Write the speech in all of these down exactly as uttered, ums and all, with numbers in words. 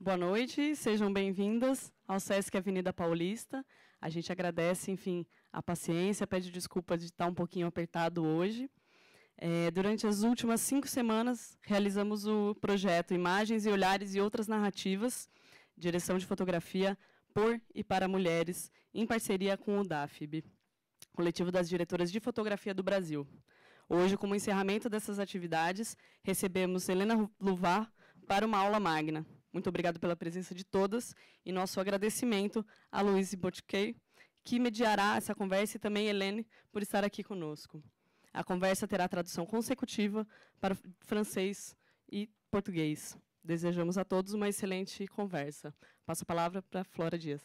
Boa noite, sejam bem-vindas ao Sesc Avenida Paulista. A gente agradece, enfim, a paciência, pede desculpa de estar um pouquinho apertado hoje. É, durante as últimas cinco semanas, realizamos o projeto Imagens e Olhares e Outras Narrativas, direção de fotografia por e para mulheres, em parceria com o D A F B, Coletivo das Diretoras de Fotografia do Brasil. Hoje, como encerramento dessas atividades, recebemos Helena Luvar para uma aula magna. Muito obrigado pela presença de todas e nosso agradecimento a Louise Botquet, que mediará essa conversa, e também Helene, por estar aqui conosco. A conversa terá tradução consecutiva para francês e português. Desejamos a todos uma excelente conversa. Passo a palavra para a Flora Dias.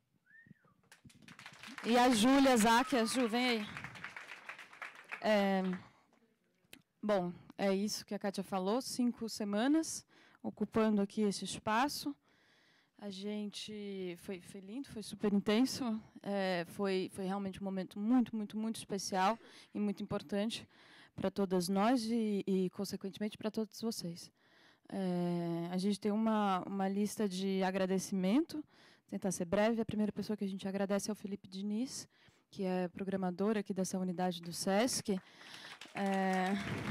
E a Júlia Zac, a Ju, vem aí. É, bom, é isso que a Kátia falou, cinco semanas ocupando aqui esse espaço. A gente foi, foi lindo, foi super intenso, é, foi, foi realmente um momento muito, muito, muito especial e muito importante para todas nós e, e consequentemente, para todos vocês. É, a gente tem uma, uma lista de agradecimento, vou tentar ser breve. A primeira pessoa que a gente agradece é o Felipe Diniz, que é programador aqui dessa unidade do Sesc. É,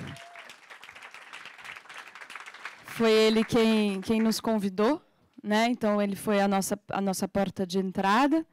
foi ele quem, quem nos convidou, né? Então, ele foi a nossa, a nossa porta de entrada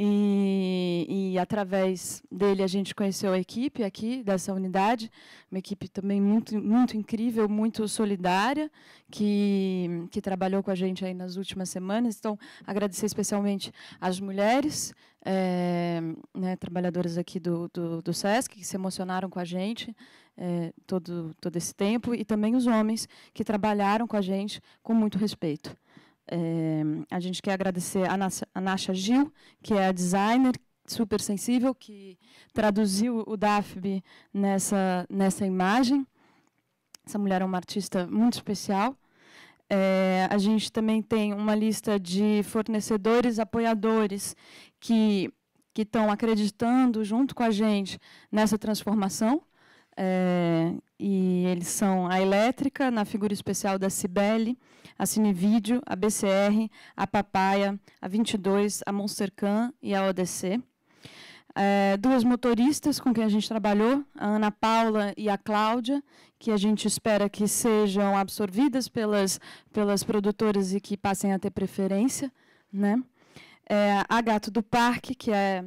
e, e, através dele, a gente conheceu a equipe aqui dessa unidade, uma equipe também muito, muito incrível, muito solidária, que, que trabalhou com a gente aí nas últimas semanas. Então, agradecer especialmente às mulheres, é, né, trabalhadoras aqui do, do, do Sesc, que se emocionaram com a gente é, todo, todo esse tempo, e também os homens que trabalharam com a gente com muito respeito. É, a gente quer agradecer a, Nasha, a Nasha Gil, que é a designer super sensível, que traduziu o D A F B nessa, nessa imagem. Essa mulher é uma artista muito especial. É, a gente também tem uma lista de fornecedores, apoiadores, que que estão acreditando junto com a gente nessa transformação. É, e eles são a Elétrica, na figura especial da Cibele, a Cinevídeo, a B C R, a Papaya, a vinte e dois, a Monstercan e a O D C. É, duas motoristas com quem a gente trabalhou, a Ana Paula e a Cláudia, que a gente espera que sejam absorvidas pelas, pelas produtoras e que passem a ter preferência, né? É, a Gato do Parque, que é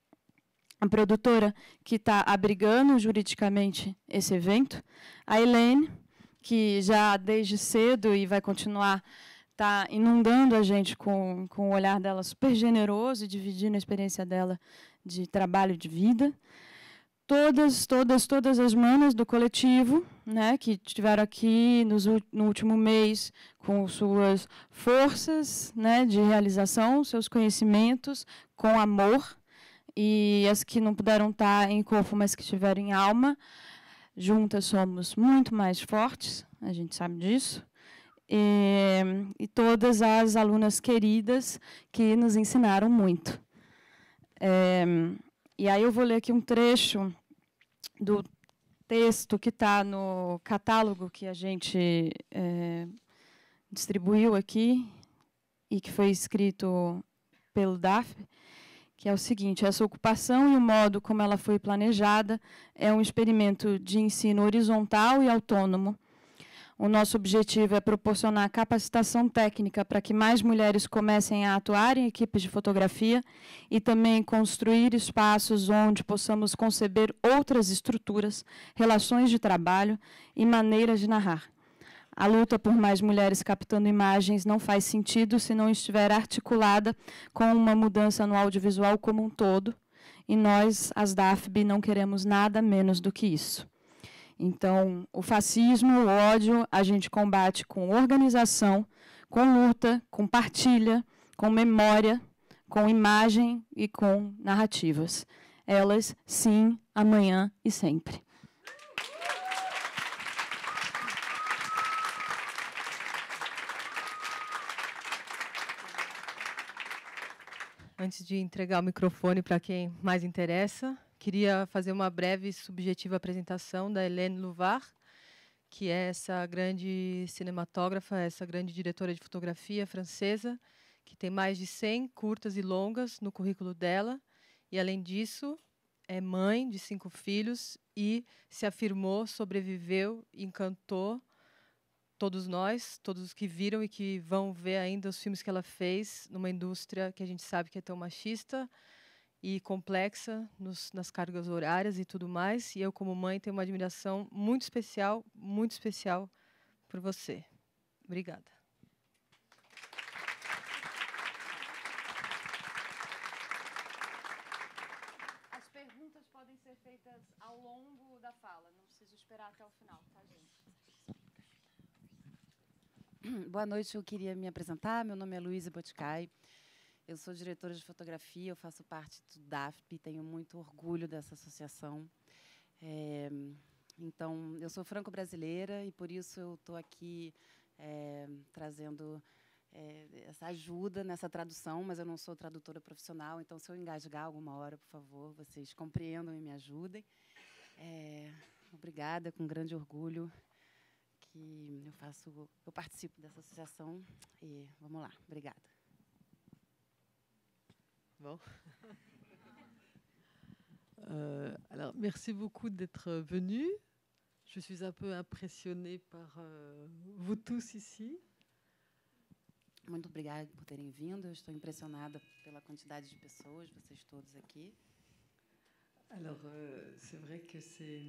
a produtora que está abrigando juridicamente esse evento. A Helene, que já desde cedo e vai continuar, está inundando a gente com, com o olhar dela super generoso e dividindo a experiência dela de trabalho e de vida. Todas, todas, todas as manas do coletivo, né, que estiveram aqui nos, no último mês com suas forças, né, de realização, seus conhecimentos, com amor, e as que não puderam estar em corpo, mas que estiveram em alma. Juntas somos muito mais fortes, a gente sabe disso. E, e todas as alunas queridas que nos ensinaram muito. É, e aí eu vou ler aqui um trecho do texto que está no catálogo que a gente é, distribuiu aqui e que foi escrito pelo D A F B, que é o seguinte: essa ocupação e o modo como ela foi planejada é um experimento de ensino horizontal e autônomo. O nosso objetivo é proporcionar capacitação técnica para que mais mulheres comecem a atuar em equipes de fotografia e também construir espaços onde possamos conceber outras estruturas, relações de trabalho e maneiras de narrar. A luta por mais mulheres captando imagens não faz sentido se não estiver articulada com uma mudança no audiovisual como um todo, e nós, as D A F B, não queremos nada menos do que isso. Então, o fascismo, o ódio, a gente combate com organização, com luta, com partilha, com memória, com imagem e com narrativas. Elas, sim, amanhã e sempre. Antes de entregar o microfone para quem mais interessa, queria fazer uma breve e subjetiva apresentação da Helene Luvar, que é essa grande cinematógrafa, essa grande diretora de fotografia francesa, que tem mais de cem curtas e longas no currículo dela. E, além disso, é mãe de cinco filhos e se afirmou, sobreviveu, encantou todos nós, todos os que viram e que vão ver ainda os filmes que ela fez numa indústria que a gente sabe que é tão machista e complexa nos, nas cargas horárias e tudo mais. E eu, como mãe, tenho uma admiração muito especial, muito especial por você. Obrigada. As perguntas podem ser feitas ao longo da fala, não preciso esperar até o final, tá, gente? Boa noite, eu queria me apresentar. Meu nome é Luísa Boticai. Eu sou diretora de fotografia, eu faço parte do D A F P, tenho muito orgulho dessa associação. É, então, eu sou franco-brasileira e, por isso, eu estou aqui é, trazendo é, essa ajuda nessa tradução, mas eu não sou tradutora profissional, então, se eu engasgar alguma hora, por favor, vocês compreendam e me ajudem. É, obrigada, com grande orgulho que eu faço, eu participo dessa associação e vamos lá. Obrigada. Bon. Euh, alors, merci beaucoup d'être venu. Je suis un peu impressionnée par euh, vous tous ici. Muito obrigada por terem vindo. Eu estou impressionada pela quantidade de pessoas, vocês todos aqui. Alors, euh, c'est vrai que c'est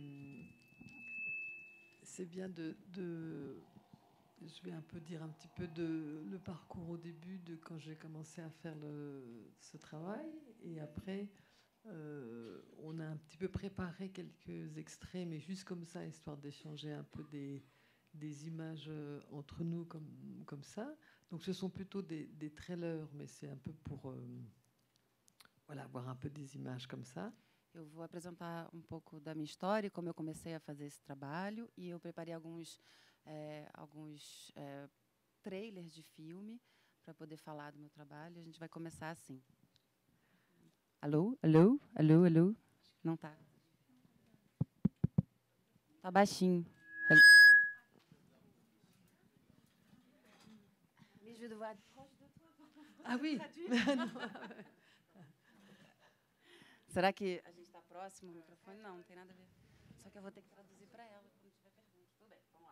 c'est bien de, de je vais un peu dire un petit peu de le parcours au début de quand j'ai commencé à faire le, ce travail, et après euh, on a un petit peu préparé quelques extraits, mais juste comme ça, histoire d'échanger un peu des, des images entre nous comme, comme ça. Donc ce sont plutôt des, des trailers, mais c'est un peu pour euh, voilà, avoir un peu des images comme ça. Eu vou apresentar um pouco da minha história, como eu comecei a fazer esse trabalho, e eu preparei alguns É, alguns é, trailers de filme para poder falar do meu trabalho. A gente vai começar assim. Alô? Alô? Alô? Alô? Não tá. Tá baixinho. Ah oui. Será que a gente está próximo ao microfone? Não, não tem nada a ver. Só que eu vou ter que traduzir para ela quando tiver pergunta. Tudo bem, vamos lá.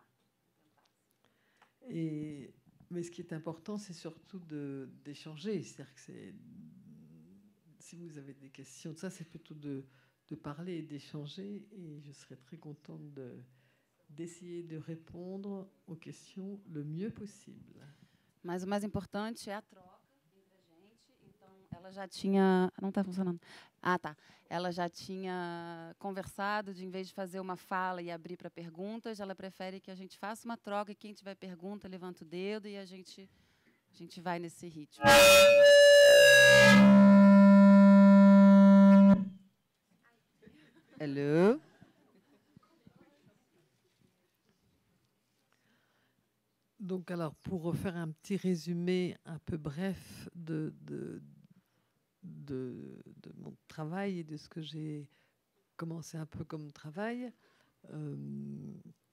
Et, mais ce qui est important, c'est surtout de, d'échanger. C'est-à-dire que c'est, si vous avez des questions, ça, c'est plutôt de, de parler et d'échanger. Et je serais très contente de, d'essayer de répondre aux questions le mieux possible. Mas o mais importante é a troca entre a gente. Então, ela já tinha... Não está funcionando. Ah, tá. Ela já tinha conversado de, em vez de fazer uma fala e abrir para perguntas, ela prefere que a gente faça uma troca e quem tiver pergunta, levanta o dedo e a gente, a gente vai nesse ritmo. Hello? Donc, alors, pour refaire un petit résumé un peu bref de, de, de, de mon travail et de ce que j'ai commencé un peu comme travail. Euh,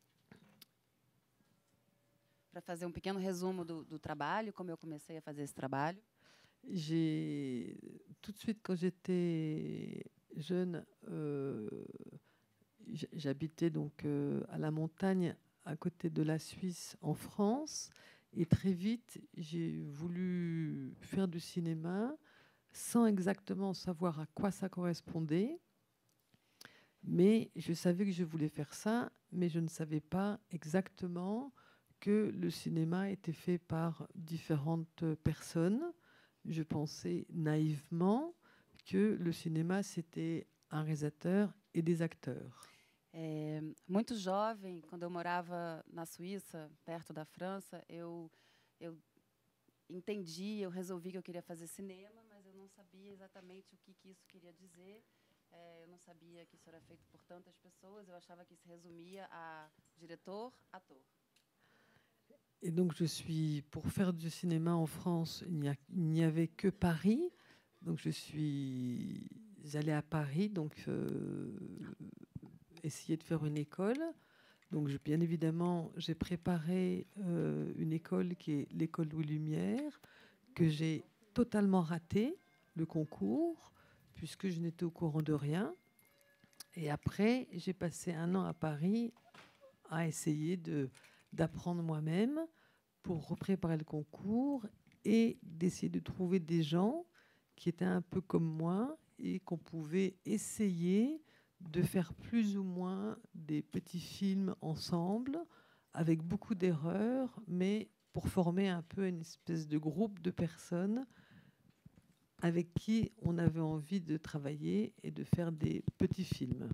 Para fazer um pequeno resumo do, do trabalho, como eu comecei a fazer esse trabalho. J'ai tout de suite, quand j'étais jeune, euh, j'habitais donc euh, à la montagne, à côté de la Suisse, en France, et très vite, j'ai voulu faire du cinéma sans exactement savoir à quoi ça correspondait, mais je savais que je voulais faire ça, mais je ne savais pas exactement que le cinéma était fait par différentes personnes. Je pensais naïvement que le cinéma, c'était un réalisateur et des acteurs. É, muito jovem, quando eu morava na Suíça, perto da França, eu, eu entendi, eu resolvi que eu queria fazer cinema, mas eu não sabia exatamente o que, que isso queria dizer. É, eu não sabia que isso era feito por tantas pessoas, eu achava que se resumia a diretor, ator. Et donc, je suis, pour faire du cinéma en France, il n'y a, il n'y avait que Paris. Donc, je suis allée à Paris, donc euh, essayer de faire une école. Donc, je, bien évidemment, j'ai préparé euh, une école qui est l'école Louis Lumière, que j'ai totalement raté le concours, puisque je n'étais au courant de rien. Et après, j'ai passé un an à Paris à essayer de, d'apprendre moi-même pour préparer le concours et d'essayer de trouver des gens qui étaient un peu comme moi et qu'on pouvait essayer de faire plus ou moins des petits films ensemble avec beaucoup d'erreurs, mais pour former un peu une espèce de groupe de personnes avec qui on avait envie de travailler et de faire des petits films.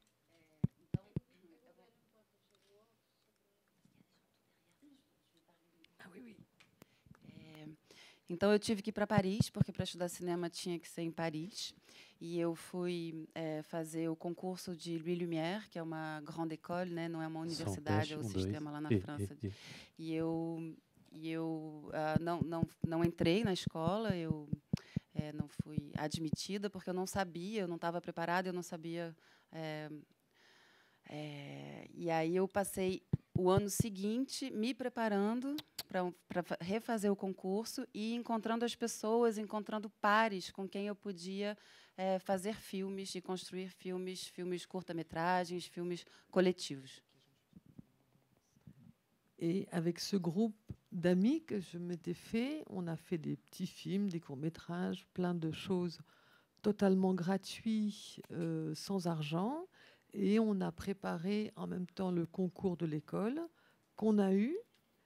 Ah, oui, oui. É, então, eu tive que ir para Paris, porque para estudar cinema tinha que ser em Paris. E eu fui é, fazer o concurso de Louis Lumière, que é uma grande école, né? Não é uma universidade, é o sistema lá na França. E, e eu, e eu uh, não, não, não entrei na escola, eu é, não fui admitida, porque eu não sabia, eu não estava preparada, eu não sabia... É, é, e aí eu passei o ano seguinte me preparando para refazer o concurso e encontrando as pessoas, encontrando pares com quem eu podia é, fazer filmes e construir filmes, filmes curta-metragens, filmes coletivos. Et avec ce groupe d'amis que je m'étais fait, on a fait des petits films, des courts-métrages, plein de choses totalement gratuits, euh, sans argent. Et on a préparé en même temps le concours de l'école qu'on a eu.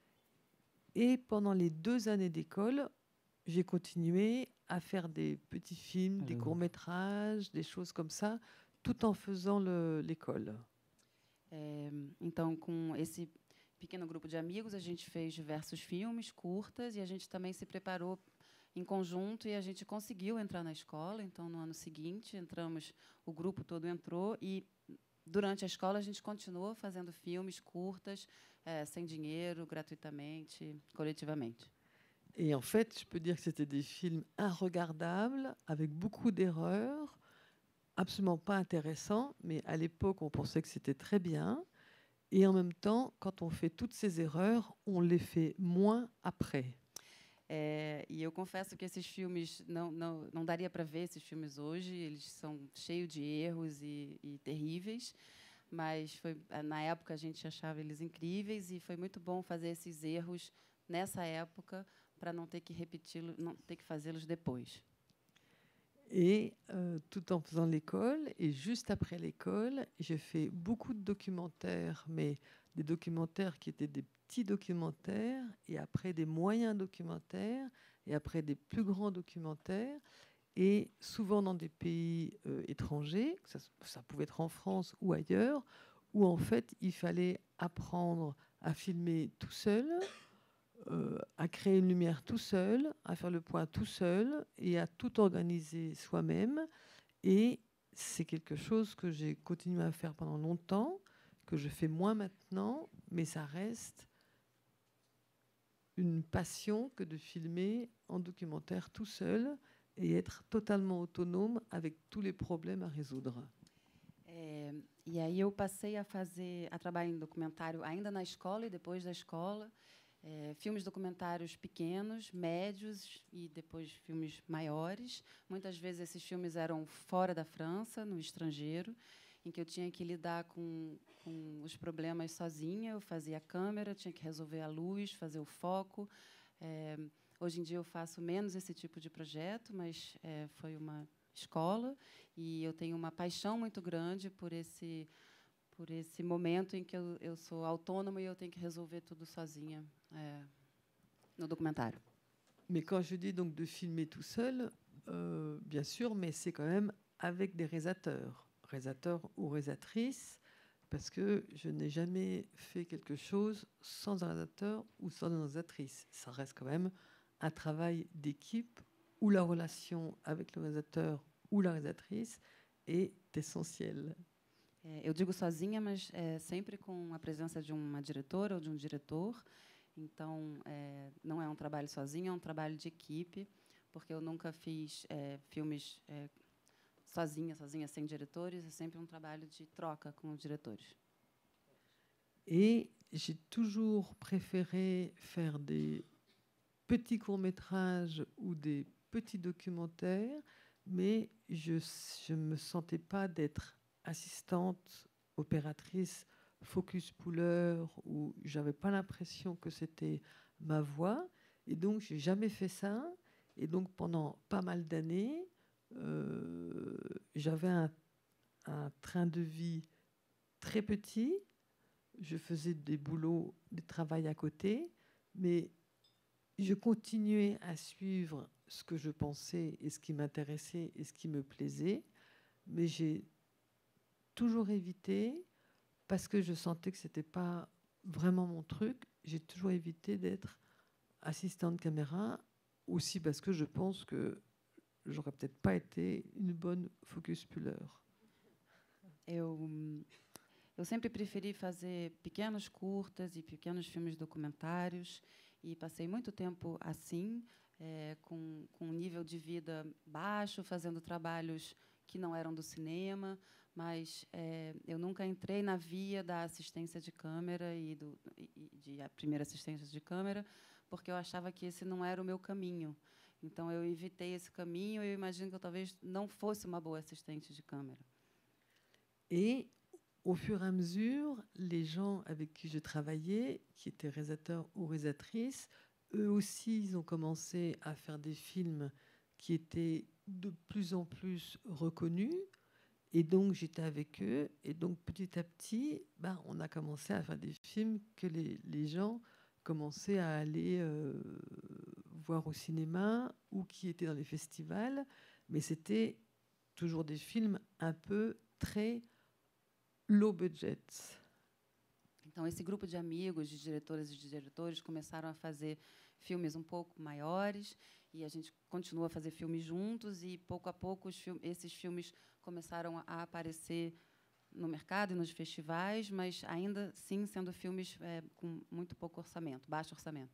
Et pendant les deux années d'école, j'ai continué à faire des petits films, Alors. des courts-métrages, des choses comme ça, tout en faisant l'école. É, então, com esse pequeno grupo de amigos, a gente fez diversos filmes, curtas, e a gente também se preparou em conjunto e a gente conseguiu entrar na escola. Então, no ano seguinte, entramos, o grupo todo entrou e durante a escola a gente continuou fazendo filmes, curtas, é, sem dinheiro, gratuitamente, colletivamente. Et en fait, je peux dire que c'était des films irregardables, avec beaucoup d'erreurs, absolument pas intéressants, mais à l'époque, on pensait que c'était très bien. Et en même temps, quand on fait toutes ces erreurs, on les fait moins après. É, e eu confesso que esses filmes, não, não, não daria para ver esses filmes hoje, eles são cheios de erros e, e terríveis, mas foi, na época a gente achava eles incríveis e foi muito bom fazer esses erros nessa época para não ter que repeti-los, não ter que fazê-los depois. Et euh, tout en faisant l'école, et juste après l'école, j'ai fait beaucoup de documentaires, mais des documentaires qui étaient des petits documentaires, et après des moyens documentaires, et après des plus grands documentaires, et souvent dans des pays euh, étrangers, ça, ça pouvait être en France ou ailleurs, où en fait il fallait apprendre à filmer tout seul, Euh, à créer une lumière tout seul, à faire le point tout seul et à tout organiser soi-même. Et c'est quelque chose que j'ai continué à faire pendant longtemps, que je fais moins maintenant, mais ça reste une passion que de filmer en documentaire tout seul et être totalement autonome avec tous les problèmes à résoudre. É, e aí eu passei a fazer, a trabalhar em documentário ainda na escola e depois da escola. É, filmes documentários pequenos, médios e depois filmes maiores. Muitas vezes esses filmes eram fora da França, no estrangeiro, em que eu tinha que lidar com, com os problemas sozinha. Eu fazia a câmera, tinha que resolver a luz, fazer o foco. É, hoje em dia eu faço menos esse tipo de projeto, mas é, foi uma escola e eu tenho uma paixão muito grande por esse por esse momento em que eu, eu sou autônoma e eu tenho que resolver tudo sozinha é, no documentário. Mais quand je dis donc de filmer tout seul, euh, bien sûr, mais c'est quand même avec des réalisateurs, réalisateurs ou réalisatrices, parce que je n'ai jamais fait quelque chose sans un réalisateur ou sans une réalisatrice. Ça reste quand même un travail d'équipe où la relation avec le réalisateur ou la réalisatrice est essentielle. É, eu digo sozinha, mas é sempre com a presença de uma diretora ou de um diretor. Então, é, não é um trabalho sozinho, é um trabalho de equipe, porque eu nunca fiz é, filmes é, sozinha, sozinha, sem diretores. É sempre um trabalho de troca com os diretores. Et j'ai toujours préféré faire des petits courts-métrages ou des petits documentaires, mais je ne me sentais pas d'être assistante, opératrice, focus puller, où j'avais pas l'impression que c'était ma voie. Et donc, j'ai jamais fait ça. Et donc, pendant pas mal d'années, euh, j'avais un, un train de vie très petit. Je faisais des boulots, des travails à côté, mais je continuais à suivre ce que je pensais et ce qui m'intéressait et ce qui me plaisait, mais j'ai toujours évité, parce que je sentais que ce n'était pas vraiment mon truc, j'ai toujours évité d'être assistante caméra, aussi parce que je pense que j'aurais peut-être pas été une bonne focus puller. Eu, eu sempre preferi fazer pequenos curtas e pequenos filmes documentários e passei muito tempo assim, é, com, com um nível de vida baixo, fazendo trabalhos que não eram do cinema, mas é, eu nunca entrei na via da assistência de câmera e, do, e de a primeira assistência de câmera, porque eu achava que esse não era o meu caminho. Então, eu evitei esse caminho e eu imagino que eu talvez não fosse uma boa assistente de câmera. Et au fur et à mesure, les gens avec qui je travaillais, qui étaient réalisateurs ou réalisatrices, eux aussi, ils ont commencé à faire des films qui étaient de plus en plus reconnus. Et donc, j'étais avec eux. Et donc, petit à petit, ben, on a commencé à faire des films que les, les gens commençaient à aller euh, voir au cinéma ou qui étaient dans les festivals. Mais c'était toujours des films un peu très low budget. Então, esse grupo de amigos, de diretoras e de diretores, começaram a fazer filmes um pouco maiores e a gente continua a fazer filmes juntos e, pouco a pouco, os film- esses filmes começaram a aparecer no mercado e nos festivais, mas ainda sim sendo filmes é, com muito pouco orçamento, baixo orçamento.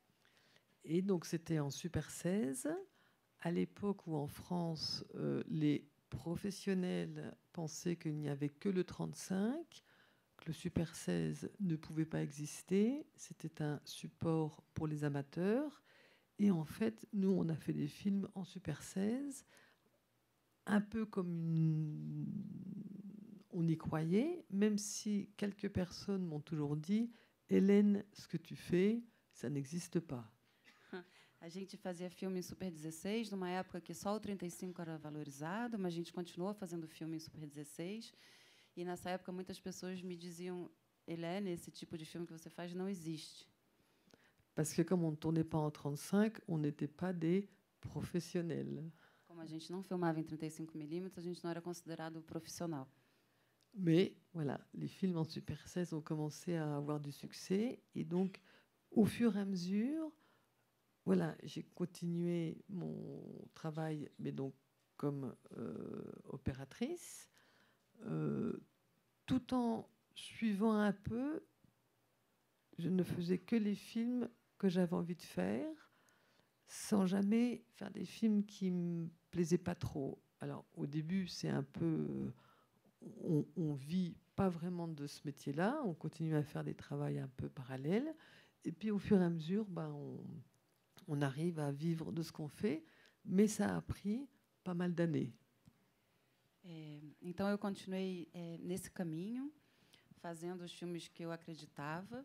Et donc, c'était en Super seize, à l'époque où en France, euh, les professionnels pensaient qu'il n'y avait que le trente-cinq, que le Super seize ne pouvait pas exister, c'était un support pour les amateurs. Et en fait, nous, on a fait des films en Super seize, un peu comme une... on y croyait, même si quelques personnes m'ont toujours dit « Hélène, ce que tu fais, ça n'existe pas ». A gente fazia filme em Super dezesseis, numa época que só o trinta e cinco era valorizado, mas a gente continuou fazendo filme em Super dezesseis. E, nessa época, muitas pessoas me diziam, Hélène, esse tipo de filme que você faz não existe. Parce que comme on ne tournait pas en trente-cinq, on n'était pas des professionnels. Como a gente não filmava em trinta e cinco milímetros, a gente não era considerado profissional. Mais voilà, les films en Super seize ont commencé à avoir du succès. Et donc, au fur et à mesure, voilà, j'ai continué mon travail, mais donc comme euh, opératrice, euh, tout en suivant un peu, je ne faisais que les films que j'avais envie de faire, sans jamais faire des films qui me plaisaient pas trop. Alors, au début, c'est un peu... On, on vit pas vraiment de ce métier-là, on continue à faire des travails un peu parallèles, et puis au fur et à mesure, ben, on, on arrive à vivre de ce qu'on fait, mais ça a pris pas mal d'années. É, então, eu continuei é, nesse caminho, fazendo os filmes que eu acreditava.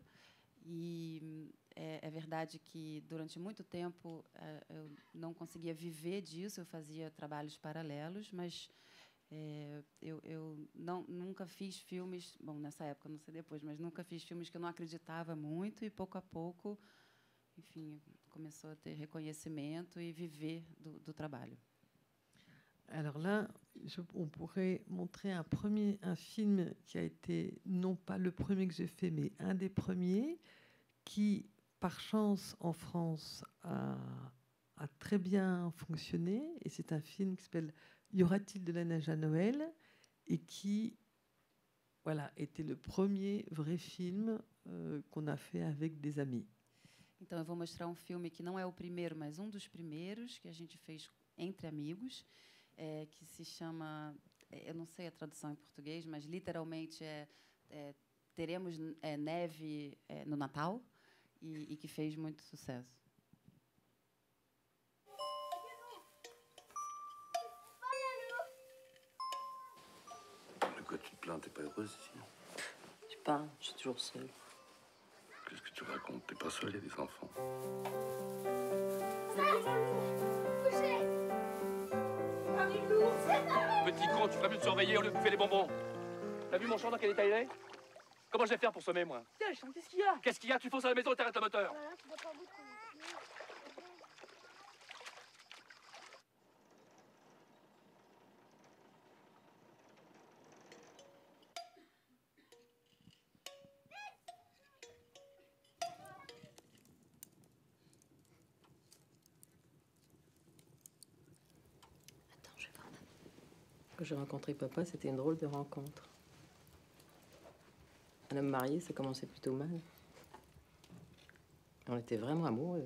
E é, é verdade que, durante muito tempo, é, eu não conseguia viver disso, eu fazia trabalhos paralelos, mas é, eu, eu não, nunca fiz filmes... Bom, nessa época, não sei depois, mas nunca fiz filmes que eu não acreditava muito e, pouco a pouco, enfim, começou a ter reconhecimento e viver do, do trabalho. Alors là, je, on pourrait montrer un, premier, un film qui a été, non pas le premier que j'ai fait, mais un des premiers, qui, par chance, en France, a, a très bien fonctionné. Et c'est un film qui s'appelle « Y aura-t-il de la neige à Noël ?» et qui, voilà, était le premier vrai film euh, qu'on a fait avec des amis. Então, eu vou mostrar um filme que não é o primeiro, mas um dos primeiros que a gente fez entre amigos, é, que se chama, eu não sei a tradução em português, mas literalmente é, é teremos é, neve é, no Natal e, e que fez muito sucesso. De quoi tu te plains? T'es pas heureuse ici? Je sais pas, je suis toujours seule. Qu'est-ce que tu racontes? T'es pas seule, il y a des enfants. Petit con, tu ferais mieux de surveiller au lieu de bouffer les bonbons. T'as vu mon champ dans quel état il est? Comment je vais faire pour sommer, moi? Tiens, qu'est-ce qu'il y a? Qu'est-ce qu'il y a? Tu fonces à la maison et t'arrêtes le moteur. Voilà, tu dois pas beaucoup. Attends, je vais voir maman. Quand j'ai rencontré papa, c'était une drôle de rencontre. Un homme marié, ça commençait plutôt mal. On était vraiment amoureux.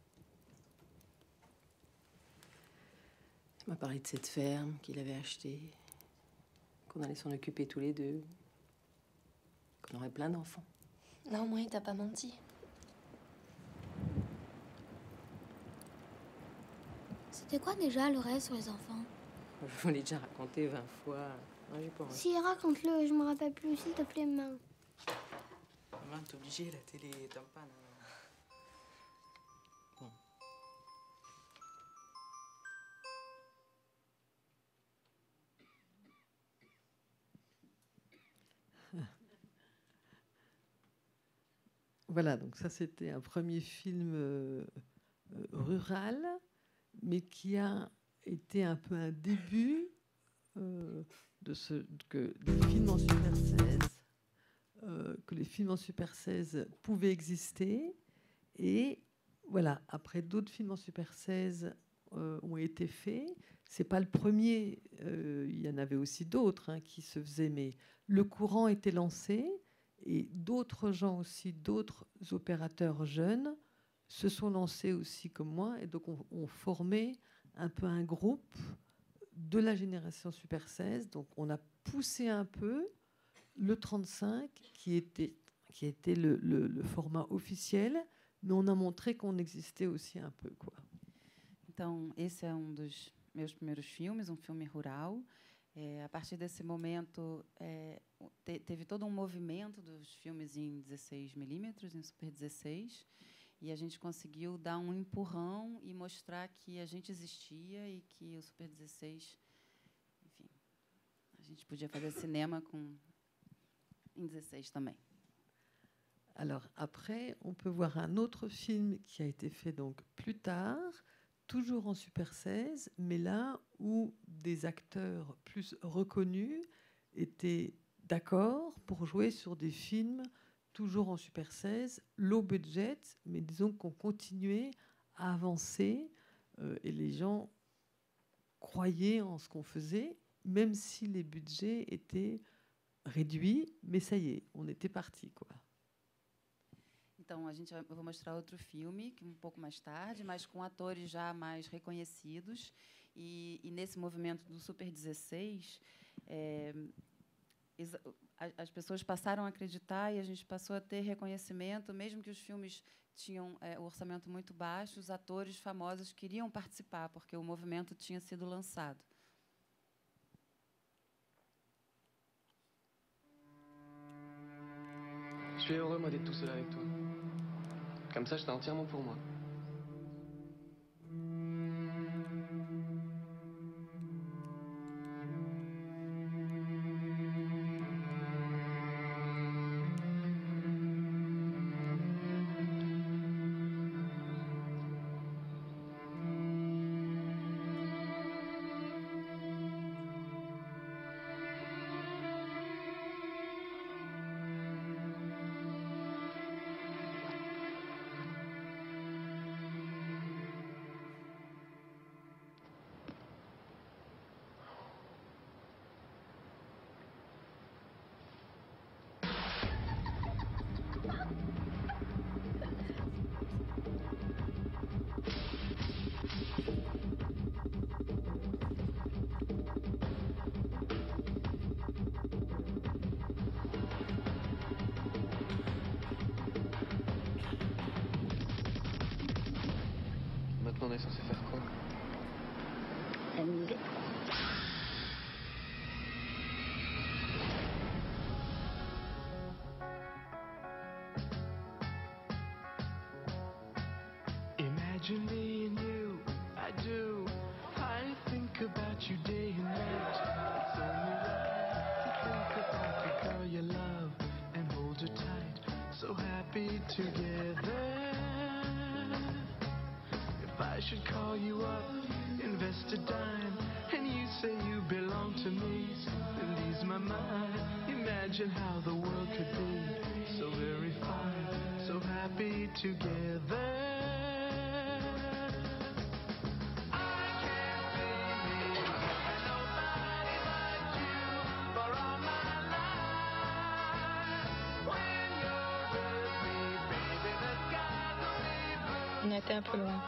Il m'a parlé de cette ferme qu'il avait achetée, qu'on allait s'en occuper tous les deux, qu'on aurait plein d'enfants. Non, moi, il t'a pas menti. C'était quoi déjà le rêve sur les enfants? Je vous l'ai déjà raconté vingt fois. Ouais, j'ai pas envie. Si, raconte-le, je me rappelle plus, s'il te plaît, maman. Maman, t'es obligée, la télé est en panne. Bon. Voilà, donc ça c'était un premier film euh, euh, rural, mais qui a été un peu un début euh, de ce que les films en Super seize, euh, que les films en Super seize pouvaient exister. Et voilà, après d'autres films en Super seize euh, ont été faits. C'est pas le premier, euh, il y en avait aussi d'autres hein, qui se faisaient, mais le courant était lancé. Et d'autres gens aussi, d'autres opérateurs jeunes se sont lancés aussi comme moi et donc on, on formait un peu un groupe de la génération Super seize. Donc on a poussé un peu le trente-cinq qui était, qui était le, le, le format officiel, mais on a montré qu'on existait aussi un peu, quoi. Então, esse é um dos meus primeiros filmes, um filme rural. É, a partir desse momento, é, te, teve todo um movimento dos filmes em dezesseis milímetros, em Super dezesseis, e a gente conseguiu dar um empurrão e mostrar que a gente existia e que o Super dezesseis, enfim, a gente podia fazer cinema com, em dezesseis também. Alors après, on peut voir un autre film qui a été fait donc plus tard, toujours en Super seize, mais là où des acteurs plus reconnus étaient d'accord pour jouer sur des films toujours en Super seize, low budget, mais disons qu'on continuait à avancer euh, et les gens croyaient en ce qu'on faisait, même si les budgets étaient réduits, mais ça y est, on était parti, quoi. Então, a gente vai, eu vou mostrar outro filme, que um pouco mais tarde, mas com atores já mais reconhecidos. E, e nesse movimento do Super dezesseis, é, as pessoas passaram a acreditar e a gente passou a ter reconhecimento, mesmo que os filmes tinham é, o orçamento muito baixo, os atores famosos queriam participar, porque o movimento tinha sido lançado. Je suis heureux, moi, d'être tout seul avec toi. Comme ça, je t'ai entièrement pour moi. Nous, on est censé faire quoi? Amuser. Imagine me and you, I do. I think about you day and night. It's only right to think about the girl you love and hold her tight. So happy together. If I should call you up, invest a dime, and you say you belong to me, it leaves my mind. Imagine how the world could be so very fine, so happy together. On a été un peu loin.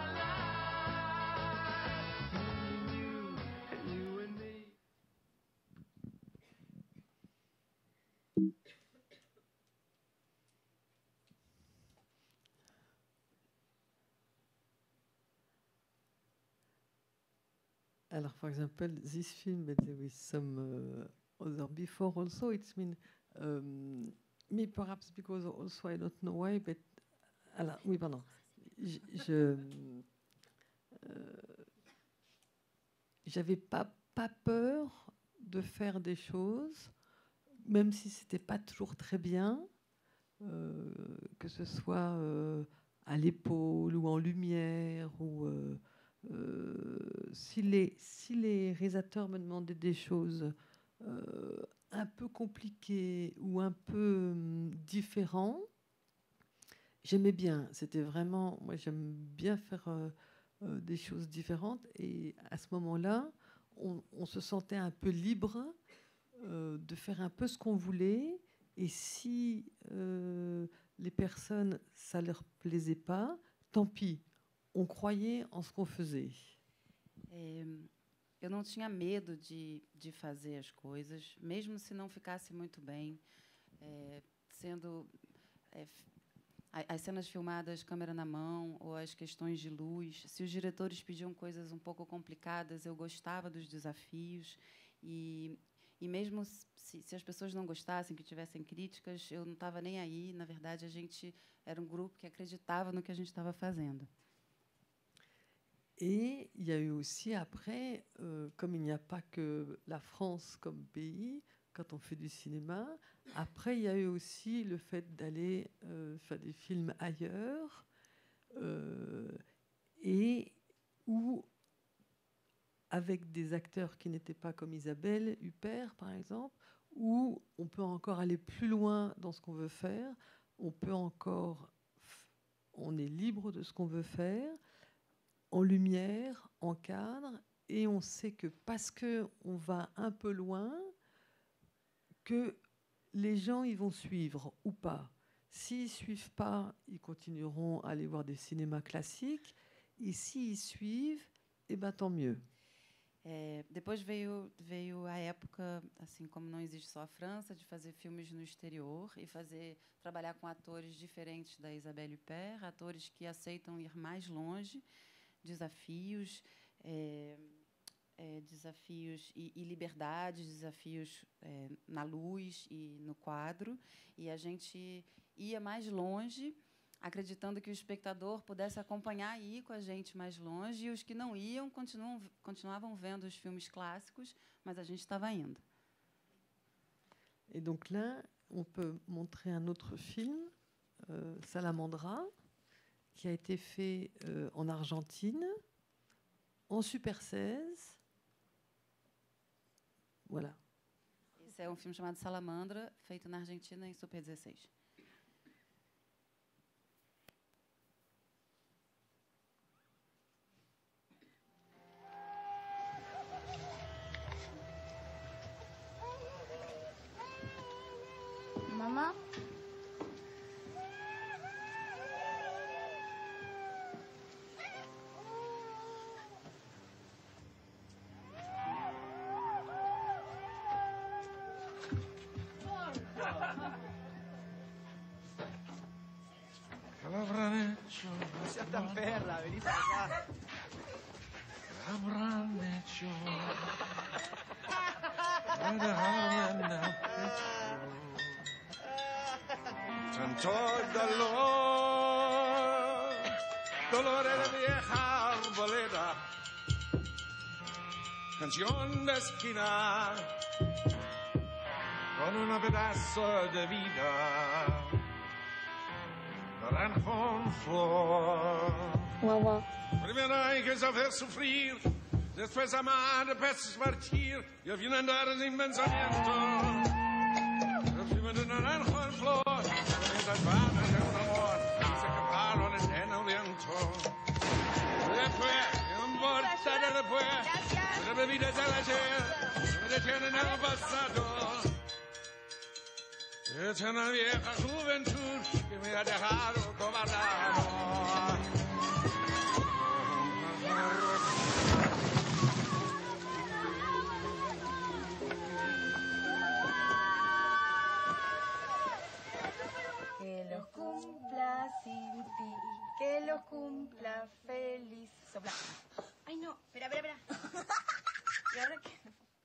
Alors, for example, this film, but there is some uh, other before also. It's mean um, me perhaps because also I don't know why, but alors oui pardon. Je, je euh, j'avais pas pas peur de faire des choses, même si c'était pas toujours très bien, euh, que ce soit euh, à l'épaule ou en lumière ou euh, Euh, si, les, si les réalisateurs me demandaient des choses euh, un peu compliquées ou un peu euh, différents, j'aimais bien. C'était vraiment... Moi, j'aime bien faire euh, euh, des choses différentes. Et à ce moment-là, on, on se sentait un peu libre euh, de faire un peu ce qu'on voulait. Et si euh, les personnes, ça ne leur plaisait pas, tant pis. On croyait en ce qu'on faisait. É, eu não tinha medo de, de fazer as coisas, mesmo se não ficasse muito bem. É, sendo é, as cenas filmadas câmera na mão ou as questões de luz, se os diretores pediam coisas um pouco complicadas, eu gostava dos desafios. E, e mesmo se, se as pessoas não gostassem, que tivessem críticas, eu não estava nem aí. Na verdade, a gente era um grupo que acreditava no que a gente estava fazendo. Et il y a eu aussi après, euh, comme il n'y a pas que la France comme pays, quand on fait du cinéma, après il y a eu aussi le fait d'aller euh, faire des films ailleurs, euh, et où, avec des acteurs qui n'étaient pas comme Isabelle Huppert, par exemple, où on peut encore aller plus loin dans ce qu'on veut faire, on peut encore, on est libre de ce qu'on veut faire, en lumière, en cadre, et on sait que parce qu'on va un peu loin, que les gens ils vont suivre ou pas. S'ils ne suivent pas, ils continueront à aller voir des cinémas classiques, et s'ils suivent, eh ben, tant mieux. É, depois veio, veio a época, assim como não existe só a França, de fazer filmes no exterior e fazer, trabalhar com atores diferentes da Isabelle Huppert, atores que aceitam ir mais longe, desafios, é, é, desafios e, e liberdades, desafios é, na luz e no quadro. E a gente ia mais longe, acreditando que o espectador pudesse acompanhar e ir com a gente mais longe. E os que não iam continuam, continuavam vendo os filmes clássicos, mas a gente estava indo. Et donc là, on peut montrer un autre film, euh, Salamandra, qui a été fait euh, en Argentine, en Super seize. Voilà. Esse é um filme chamado Salamandra, feito na Argentina em Super dezesseis. Maman? Non sia tan perla, venite qua. Abrannecio. Tanto dolor, dolor de vieja arboleda, canción de esquina, con un pedazo de vida, naranjo en flor. Mamá. Primero hay que saber sufrir, después amar, después partir, y al fin andar sin pensamiento. De naranjo en flor, esas palmas de un amor se escaparon en el viento. Después, en bolsa de después, de bebidas al ayer, me detienen en el pasado. Es una vieja juventud que me ha dejado cobardado. Que los cumpla Cinti, que los cumpla feliz. Sopla. Ay, no, espera, espera, espera. ¿Y ahora qué?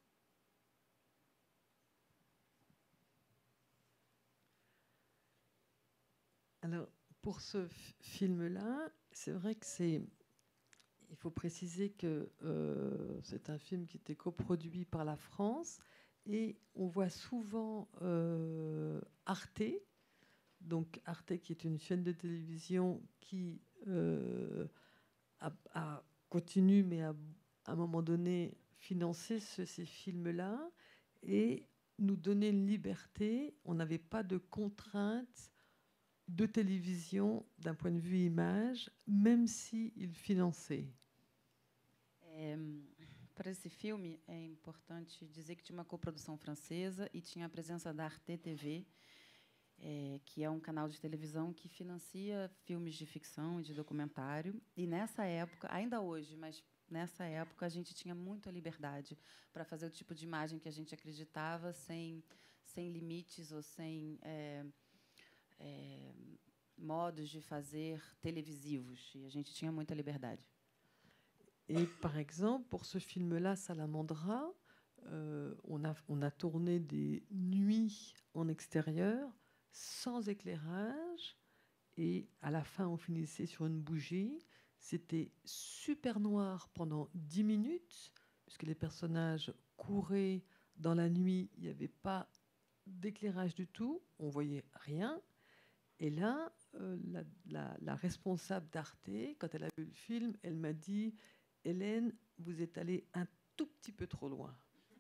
Alors, pour ce f- film-là, c'est vrai que c'est... Il faut préciser que euh, c'est un film qui était coproduit par la France et on voit souvent euh, Arte, donc Arte qui est une chaîne de télévision qui euh, a, a continue mais a, à un moment donné financé ce- ces films-là et nous donnait une liberté. On n'avait pas de contraintes de télévision d'un point de vue image, même s'il finançait. É, para esse filme, é importante dizer que tinha uma coprodução francesa e tinha a presença da Arte T V, é, que é um canal de televisão que financia filmes de ficção e de documentário. E nessa época, ainda hoje, mas nessa época, a gente tinha muita liberdade para fazer o tipo de imagem que a gente acreditava, sem, sem limites ou sem... É, É, modos de fazer televisivos. E a gente tinha muita liberdade. Et par exemple, pour ce film-là, Salamandra, euh, on, a, on a tourné des nuits en extérieur, sans éclairage, et à la fin, on finissait sur une bougie. C'était super noir pendant dix minutes, puisque les personnages couraient dans la nuit, il n'y avait pas d'éclairage du tout, on voyait rien. Et là, euh, la, la, la responsable d'Arte, quand elle a vu le film, elle m'a dit « Hélène, vous êtes allée un tout petit peu trop loin ».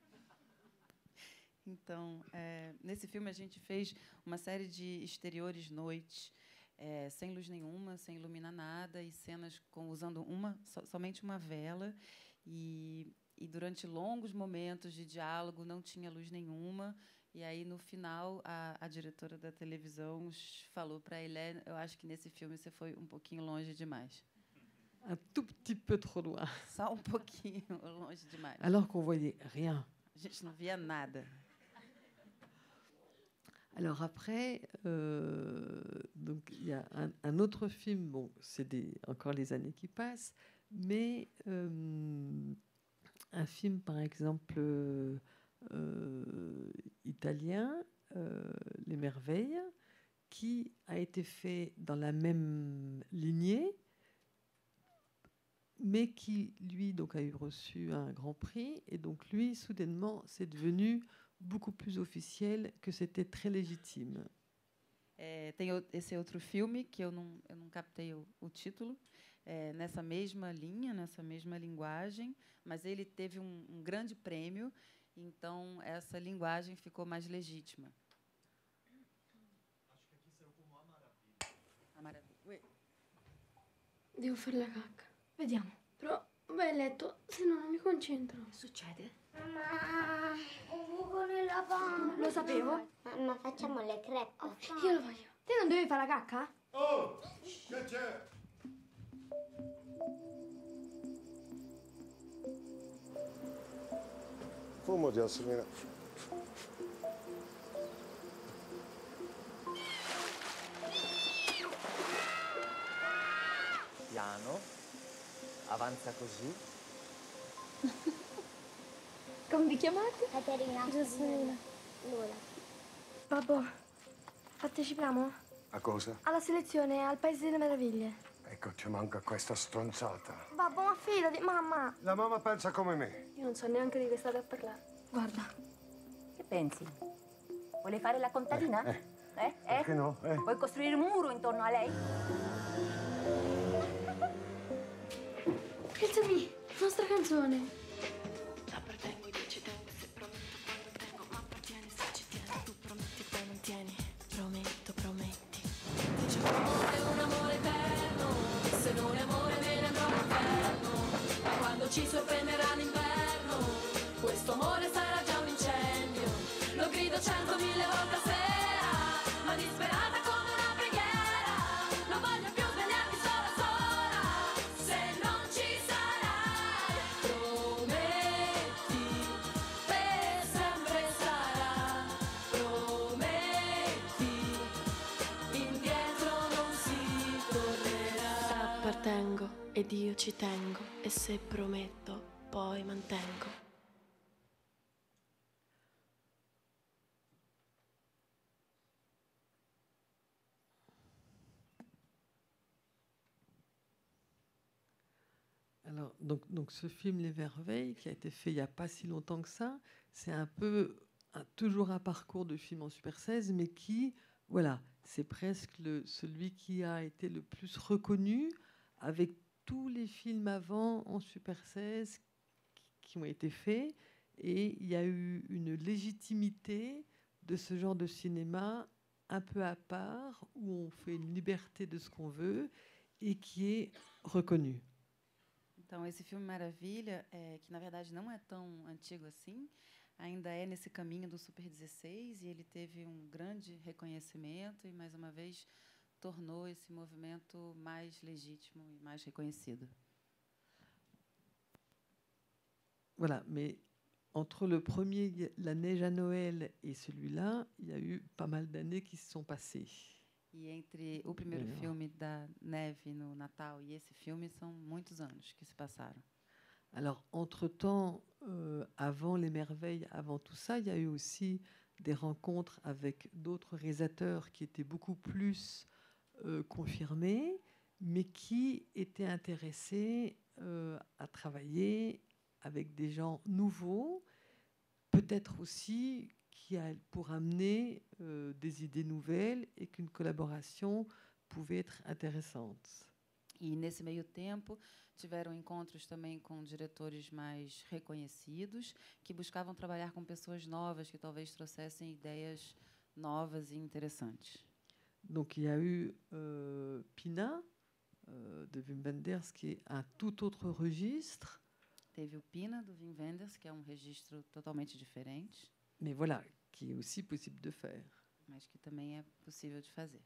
Então, é, nesse filme a gente fez uma série de exteriores noites, é, sem luz nenhuma, sem iluminar nada, e cenas com, usando uma, so, somente uma vela. E, e durante longos momentos de diálogo não tinha luz nenhuma. E aí, no final, a, a diretora da televisão falou para a Hélène, eu acho que nesse filme você foi um pouquinho longe demais. Un tout petit peu trop loin. Só um pouquinho longe demais. Alors qu'on voyait rien. A gente não via nada. Alors après, euh, donc il y a un, un autre film, bon, c'est des, encore les années qui passent, mais euh, un film, par exemple, euh, euh, italien, euh, Les Merveilles, qui a été fait dans la même lignée, mais qui, lui, donc, a eu reçu un grand prix, et donc lui, soudainement, c'est devenu beaucoup plus officiel, que c'était très légitime. É, tem o- esse outro filme que eu não, eu não captei o, o título, é, nessa mesma linha, nessa mesma linguagem, mas ele teve um, um grande prêmio, então essa linguagem ficou mais legítima. Acho que aqui saiu como A Maravilha. A Maravilha. Uè. Devo fare la cacca. Vediamo. Però vai a letto, se no non mi concentro. Che succede? Mamma, un buco nella panna. Lo sapevo. Mamma, facciamo le crepe. Io lo faccio. Te non dovevi fare la cacca? Oh, che c'è? Fumo di Assimina. Piano, avanza così, Come vi chiamate? Caterina. Giasmina. Lola. Babbo, partecipiamo? A cosa? Alla selezione al Paese delle Meraviglie. Ecco, ci manca questa stronzata. Babbo, ma fidati, mamma. La mamma pensa come me. Io non so neanche di che state a parlare. Guarda. Che pensi? Vuole fare la contadina? Eh, eh. Eh? Perché no? Eh? Vuoi costruire un muro intorno a lei? It's me, nostra canzone. Appartengo, io ci tengo, se prometto quando tengo, ma appartieni se ci tieni, tu prometti poi mantieni, prometto, prometti. Ti giuro, amore è un amore eterno, se non è amore me ne andrò all'inferno, ma quando ci sorprenderà l'inverno, questo amore sarà già un incendio, lo grido centomila volte a sera, ma disperata come una preghiera, non voglio più svegliarmi sola sola, se non ci sarai, prometti, per sempre sarà, prometti, indietro non si tornerà. Appartengo ed io ci tengo, e se prometto poi mantengo. Alors, donc, donc ce film Les Merveilles, qui a été fait il n'y a pas si longtemps que ça, c'est un peu un, toujours un parcours de film en Super seize, mais qui, voilà, c'est presque le, celui qui a été le plus reconnu avec tous les films avant en Super seize qui, qui ont été faits. Et il y a eu une légitimité de ce genre de cinéma un peu à part, où on fait une liberté de ce qu'on veut et qui est reconnue. Então, esse filme Maravilha, é, que na verdade não é tão antigo assim, ainda é nesse caminho do Super dezesseis, e ele teve um grande reconhecimento e, mais uma vez, tornou esse movimento mais legítimo e mais reconhecido. Voilà, mais entre le premier, La Neige à Noël, et celui-là, il y a eu pas mal d'années qui se sont passées. E entre o primeiro Legal. filme da neve no Natal e esse filme são muitos anos que se passaram. Alors, entre-temps, euh, avant Les Merveilles, avant tout ça, il y a eu aussi des rencontres avec d'autres réalisateurs qui étaient beaucoup plus euh, confirmés, mais qui étaient intéressés euh, à travailler avec des gens nouveaux, peut-être aussi qui a pour amener euh, des idées nouvelles et qu'une collaboration pouvait être intéressante. E nesse meio tempo tiveram encontros também com diretores mais reconhecidos que buscavam trabalhar com pessoas novas que talvez trouxessem ideias novas e interessantes. Donc il y a eu euh, Pina euh, de Wim Wenders, qui est un tout autre registre. Teve o Pina do Wim Wenders, que é um registro totalmente diferente. Mais voilà, qui est aussi possible de faire. Mas que também é possível de fazer.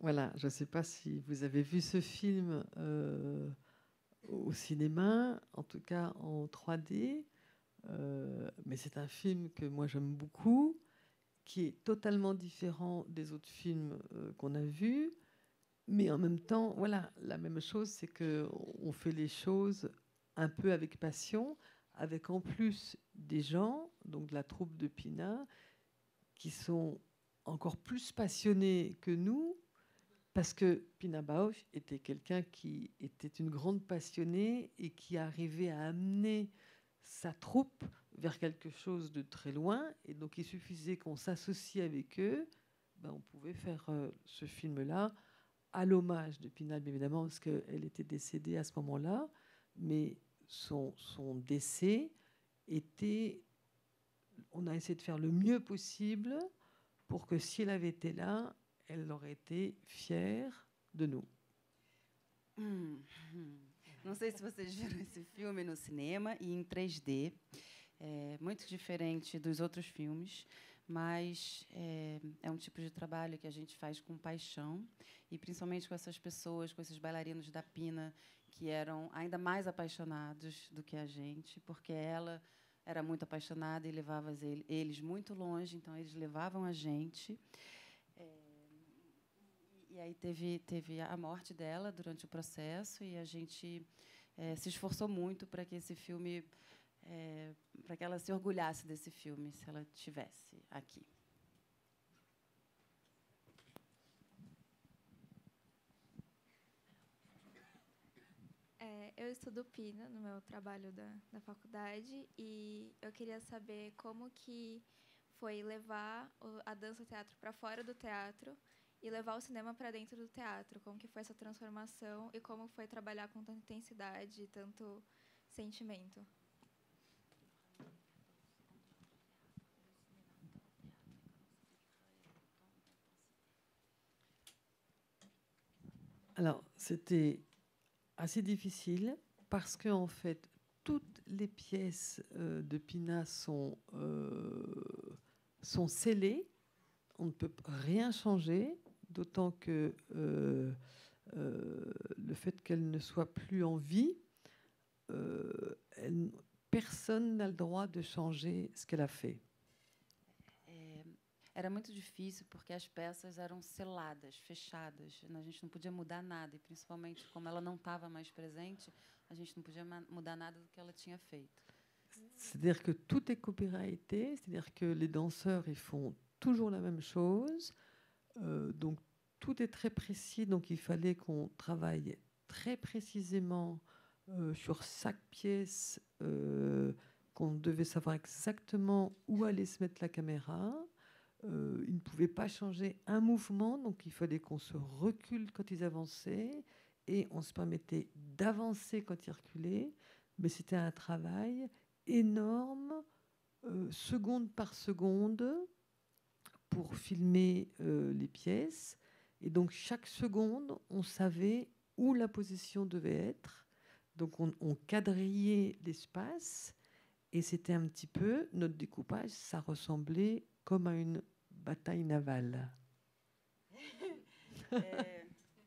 Voilà, je ne sais pas si vous avez vu ce film euh, au cinéma, en tout cas en trois D, euh, mais c'est un film que moi j'aime beaucoup, qui est totalement différent des autres films euh, qu'on a vus, mais en même temps, voilà, la même chose, c'est qu'on fait les choses un peu avec passion, avec en plus des gens, donc de la troupe de Pina, qui sont encore plus passionnés que nous, parce que Pina Bausch était quelqu'un qui était une grande passionnée et qui arrivait à amener sa troupe vers quelque chose de très loin. Et donc, il suffisait qu'on s'associe avec eux. Ben, on pouvait faire euh, ce film-là à l'hommage de Pina, bien évidemment, parce qu'elle était décédée à ce moment-là. Mais son, son décès était... On a essayé de faire le mieux possible pour que si elle avait été là, elle aurait été fière de nous. Hum, hum. Não sei se vocês viram esse filme no cinema e em três D. É muito diferente dos outros filmes, mas é, é um tipo de trabalho que a gente faz com paixão, e principalmente com essas pessoas, com esses bailarinos da Pina, que eram ainda mais apaixonados do que a gente, porque ela era muito apaixonada e levava eles muito longe, então eles levavam a gente. É, e aí teve, teve a morte dela durante o processo, e a gente é, se esforçou muito para que esse filme, é, para que ela se orgulhasse desse filme, se ela estivesse aqui. É, eu estudo Pina no meu trabalho da, da faculdade, e eu queria saber como que foi levar o, a dança-teatro para fora do teatro e levar o cinema para dentro do teatro. Como que foi essa transformação e como foi trabalhar com tanta intensidade e tanto sentimento? Alors, c'était assez difficile parce que, en fait, toutes les pièces euh, de Pina sont, euh, sont scellées. On ne peut rien changer, d'autant que euh, euh, le fait qu'elle ne soit plus en vie, euh, elle, personne n'a le droit de changer ce qu'elle a fait. É, era muito difícil porque as peças eram seladas, fechadas. A gente não podia mudar nada, e principalmente como ela não estava mais presente, a gente não podia mudar nada do que ela tinha feito. C'est-à-dire que tout est copyrighté, c'est-à-dire que les danseurs ils font toujours la même chose, euh, donc tout est très précis, donc il fallait qu'on travaille très précisément euh, sur chaque pièce, euh, qu'on devait savoir exactement où allait se mettre la caméra. Euh, ils ne pouvaient pas changer un mouvement, donc il fallait qu'on se recule quand ils avançaient et on se permettait d'avancer quand ils reculaient, mais c'était un travail énorme, euh, seconde par seconde, pour filmer euh, les pièces. Et donc, chaque seconde, on savait où la position devait être. Donc, on, on quadrillait l'espace. Et c'était un petit peu, notre découpage, ça ressemblait comme à une bataille navale. É...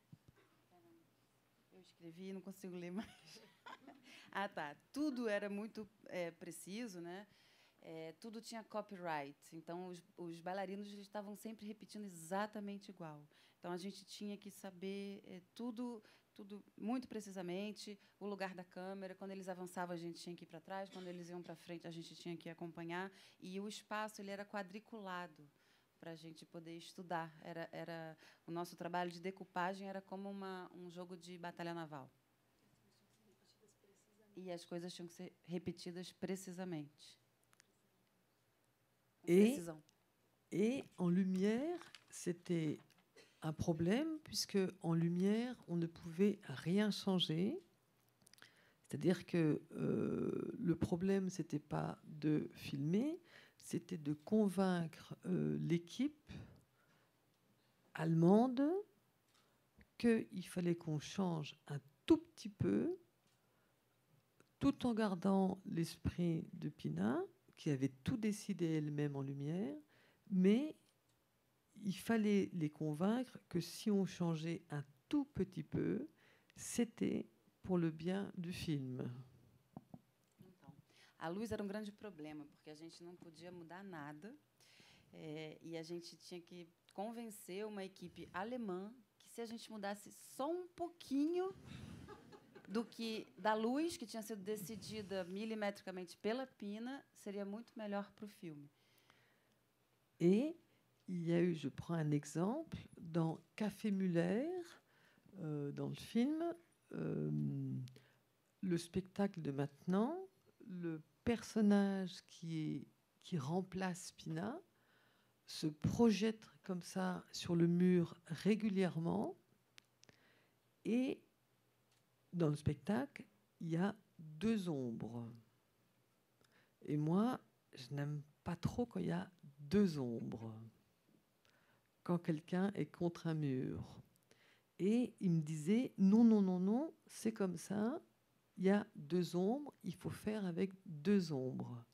Eu escrevi e não consigo ler mais. Ah, tá. Tudo era muito é, preciso, né? É, tudo tinha copyright, então os, os bailarinos eles estavam sempre repetindo exatamente igual. Então a gente tinha que saber é, tudo, tudo muito precisamente, o lugar da câmera. Quando eles avançavam a gente tinha que ir para trás, quando eles iam para frente a gente tinha que acompanhar, e o espaço ele era quadriculado para a gente poder estudar. Era, era o nosso trabalho de decupagem era como uma, um jogo de batalha naval. E as coisas tinham que ser repetidas precisamente. Et, et en lumière, c'était un problème, puisque en lumière, on ne pouvait rien changer. C'est-à-dire que euh, le problème, ce n'était pas de filmer, c'était de convaincre euh, l'équipe allemande qu'il fallait qu'on change un tout petit peu, tout en gardant l'esprit de Pina, qui avait tout décidé elle-même en lumière, mais il fallait les convaincre que si on changeait un tout petit peu, c'était pour le bien du film. Então, a luz era um grande problema, porque a gente não podia mudar nada, é, e a gente tinha que convencer uma equipe alemã que se a gente mudasse só um pouquinho do que da luz, que tinha sido decidida milimetricamente pela Pina, seria muito melhor para o filme. Et il y a eu, je prends un exemple, dans Café Muller, euh, dans le film, euh, le spectacle de maintenant, le personnage qui, est, qui remplace Pina se projette comme ça sur le mur régulièrement, et dans le spectacle, il y a deux ombres. Et moi, je n'aime pas trop quand il y a deux ombres, quand quelqu'un est contre un mur. Et il me disait, non, non, non, non, c'est comme ça, il y a deux ombres, il faut faire avec deux ombres.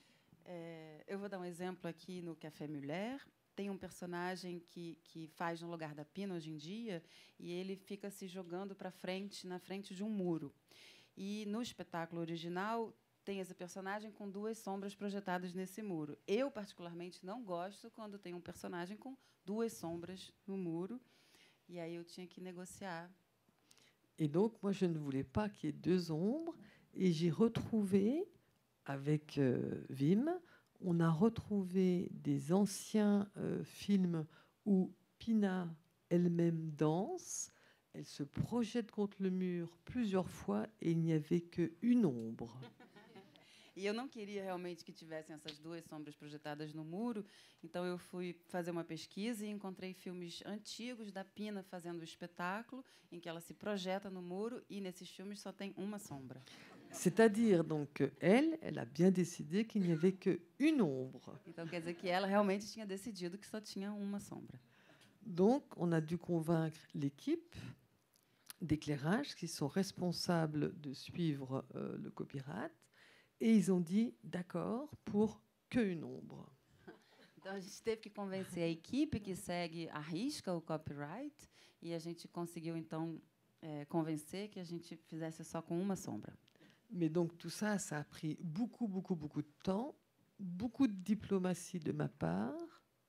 É, eu vou dar um exemplo aqui no Café Muller. Tem um personagem que, que faz no lugar da Pina hoje em dia, e ele fica se jogando para frente, na frente de um muro. E no espetáculo original tem esse personagem com duas sombras projetadas nesse muro. Eu, particularmente, não gosto quando tem um personagem com duas sombras no muro, e aí eu tinha que negociar. Et donc, moi, je ne voulais pas qu'il y ait deux ombres, et j'ai retrouvé, avec euh, Wim, on a retrouvé des anciens euh, films où Pina elle-même danse, elle se projette contre le mur plusieurs fois et il n'y avait qu'une ombre. E eu não queria realmente que tivessem essas duas sombras projetadas no muro, então eu fui fazer uma pesquisa e encontrei filmes antigos da Pina fazendo o espetáculo, em que ela se projeta no muro, e nesses filmes só tem uma sombra. C'est-à-dire donc qu'elle, elle a bien décidé qu'il n'y avait qu'une ombre. Então quer dizer que ela realmente tinha decidido que só tinha uma sombra. Donc on a dû convaincre l'équipe d'éclairage qui sont responsables de suivre euh, le copyright, et ils ont dit d'accord pour qu'une ombre. Então a gente teve que convencer a equipe que segue à risca o copyright, e a gente conseguiu então é, convencer que a gente fizesse só com uma sombra. Mais donc tout ça, ça a pris beaucoup, beaucoup, beaucoup de temps, beaucoup de diplomatie de ma part.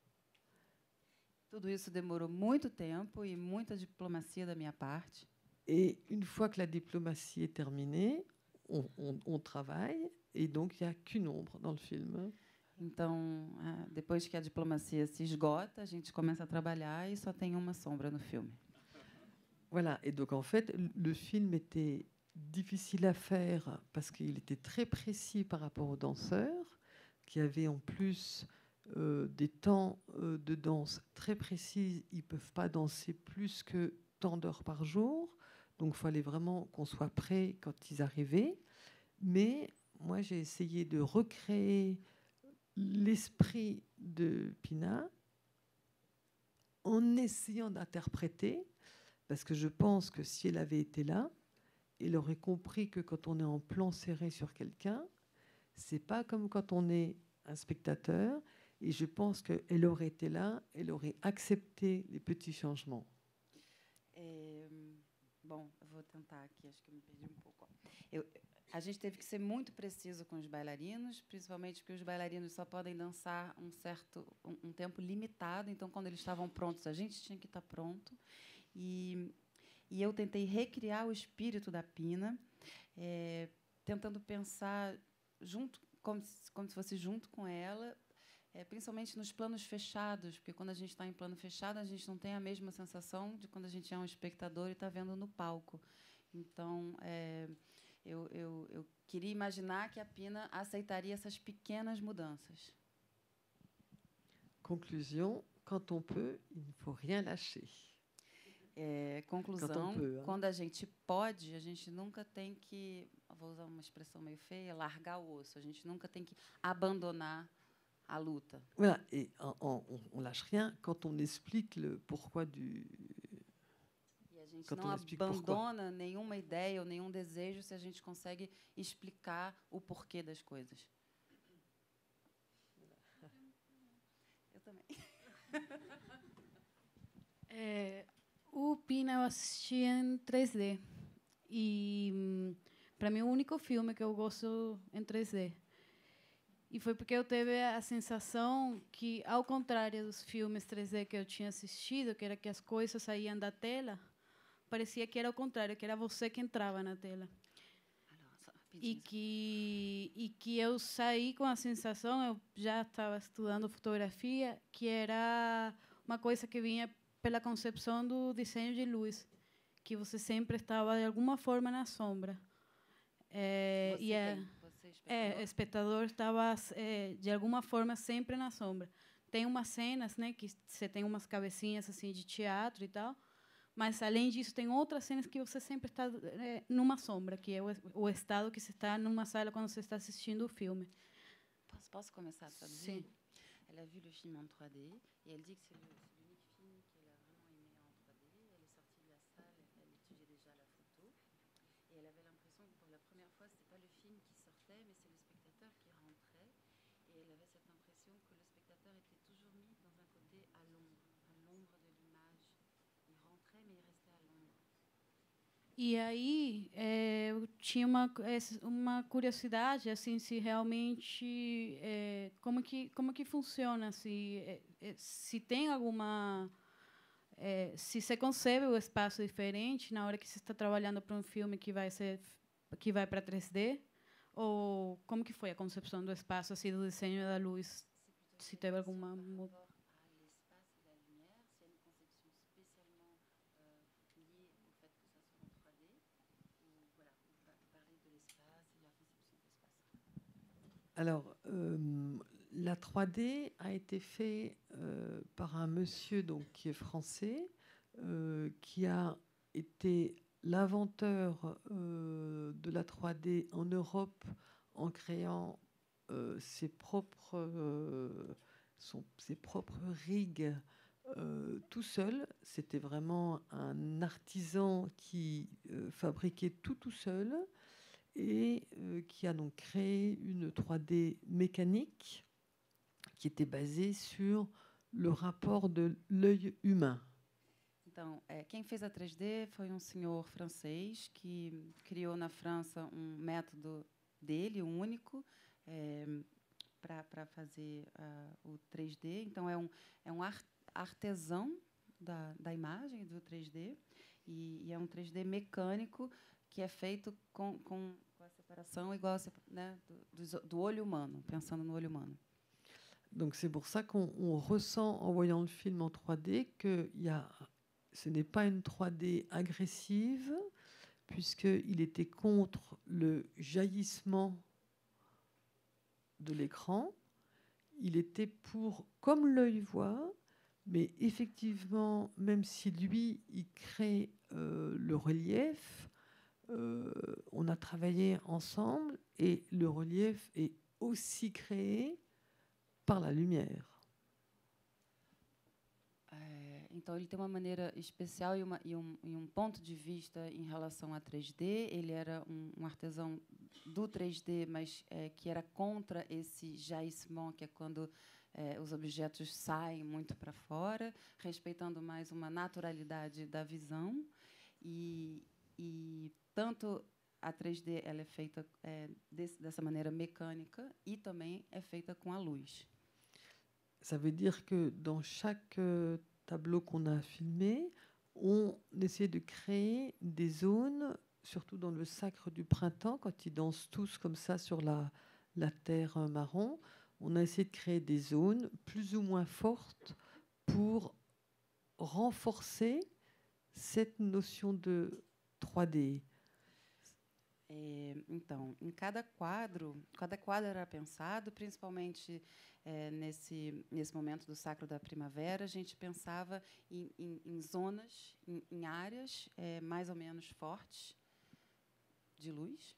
Tudo isso demorou muito tempo e muita diplomacia da minha parte. Et une fois que la diplomatie est terminée, on, on, on travaille, et donc il n'y a qu'une ombre dans le film. Então, depois que a diplomacia se esgota, a gente começa a trabalhar e só tem uma sombra no filme. Voilà, et donc en fait, le film était difficile à faire parce qu'il était très précis par rapport aux danseurs, qui avaient en plus euh, des temps euh, de danse très précis. Ils ne peuvent pas danser plus que tant d'heures par jour, donc il fallait vraiment qu'on soit prêt quand ils arrivaient. Mais moi, j'ai essayé de recréer l'esprit de Pina en essayant d'interpréter, parce que je pense que si elle avait été là, elle aurait compris que quand on est en plan serré sur quelqu'un, c'est pas comme quand on est un spectateur, et je pense qu'elle aurait été là, elle aurait accepté les petits changements. É, bom, eu vou tentar aqui, acho que eu me perdi um pouco. Eu, a gente teve que ser muito preciso com os bailarinos, principalmente porque os bailarinos só podem dançar um certo um, um tempo limitado, então quando eles estavam prontos, a gente tinha que estar pronto. E E eu tentei recriar o espírito da Pina, é, tentando pensar junto, como se, como se fosse junto com ela, é, principalmente nos planos fechados, porque quando a gente está em plano fechado, a gente não tem a mesma sensação de quando a gente é um espectador e está vendo no palco. Então, é, eu, eu, eu queria imaginar que a Pina aceitaria essas pequenas mudanças. Conclusion, quand on peut, il ne faut rien lâcher. É, conclusão, peut, quando a gente pode, a gente nunca tem que, vou usar uma expressão meio feia, largar o osso. A gente nunca tem que abandonar a luta. Voilà, et on, on, on lâche rien quand on explique le pourquoi du. E a gente não abandona nenhuma ideia ou nenhum desejo se a gente consegue explicar o porquê das coisas. Eu também. É, o Pina eu assisti em três D. E, para mim, é o único filme que eu gosto em três D. E foi porque eu teve a sensação que, ao contrário dos filmes três D que eu tinha assistido, que era que as coisas saíam da tela, parecia que era o contrário, que era você que entrava na tela. E que, e que eu saí com a sensação, eu já estava estudando fotografia, que era uma coisa que vinha pela concepção do desenho de luz, que você sempre estava, de alguma forma, na sombra. É, Você e é, quem? Você, espectador? é, o espectador estava, é, de alguma forma, sempre na sombra. Tem umas cenas, né, que você tem umas cabecinhas assim de teatro e tal, mas, além disso, tem outras cenas que você sempre está é, numa sombra, que é o, o estado que você está numa sala quando você está assistindo o filme. Posso, posso começar a traduzir? Sim. Elle a vu le film en trois D et elle dit que c'est le- c'est l'unique film qu'elle a vraiment aimé en trois D. Elle est sortie de la salle, elle étudiait déjà la photo et elle avait l'impression que pour la première fois, c'était pas le film qui sortait, mais c'est le spectateur qui rentrait. Et elle avait cette impression que le spectateur était toujours mis dans un côté à l'ombre, à l'ombre de l'image. Il rentrait, mais il restait à l'ombre. E aí é, eu tinha uma essa- uma curiosidade assim se realmente é, como que como que funciona, se é, é, se tem alguma é, se você concebe o espaço diferente na hora que você está trabalhando para um filme que vai ser que vai para três D, ou como que foi a concepção do espaço assim do desenho da luz, se teve alguma mu- À l'espace et la lumière, s'il y a une conception spécialement euh, liée au fait que ça soit en trois D, ou voilà, ou pa- parler de l'espace et de la conception de l'espace. Alors, euh, la trois D a été fait euh, par un monsieur donc, qui est français, euh, qui a été l'inventeur euh, de la trois D en Europe en créant euh, ses propres, euh, son- ses propres rigs euh, tout seul. C'était vraiment un artisan qui euh, fabriquait tout tout seul et euh, qui a donc créé une trois D mécanique qui était basée sur le rapport de l'œil humain. Então, é, quem fez a três D foi um senhor francês que criou na França um método dele, único, é, para fazer ah, o três D. Então, é um, é um ar- artesão da, da imagem do três D e, e é um três D mecânico que é feito com, com, com a separação igual a, sep- né, do, do, do olho humano, pensando no olho humano. Donc c'est pour ça qu'on on ressent en voyant le film en trois D que y a, ce n'est pas une trois D agressive, puisqu'il était contre le jaillissement de l'écran. Il était pour, comme l'œil voit, mais effectivement, même si lui, il crée euh, le relief, euh, on a travaillé ensemble et le relief est aussi créé par la lumière. É, então, ele tem uma maneira especial e, uma, e, um, e um ponto de vista em relação a três D. Ele era um, um artesão do três D, mas é, que era contra esse jaillissement, que é quando é, os objetos saem muito para fora, respeitando mais uma naturalidade da visão. E, e tanto a três D ela é feita é, desse, dessa maneira mecânica e também é feita com a luz. Ça veut dire que dans chaque euh, tableau qu'on a filmé, on essaie de créer des zones, surtout dans le Sacre du Printemps, quand ils dansent tous comme ça sur la, la terre euh, marron, on a essayé de créer des zones plus ou moins fortes pour renforcer cette notion de trois D. É, então, em cada quadro, cada quadro era pensado, principalmente é, nesse nesse momento do Sacro da Primavera, a gente pensava em, em, em zonas, em, em áreas é, mais ou menos fortes de luz.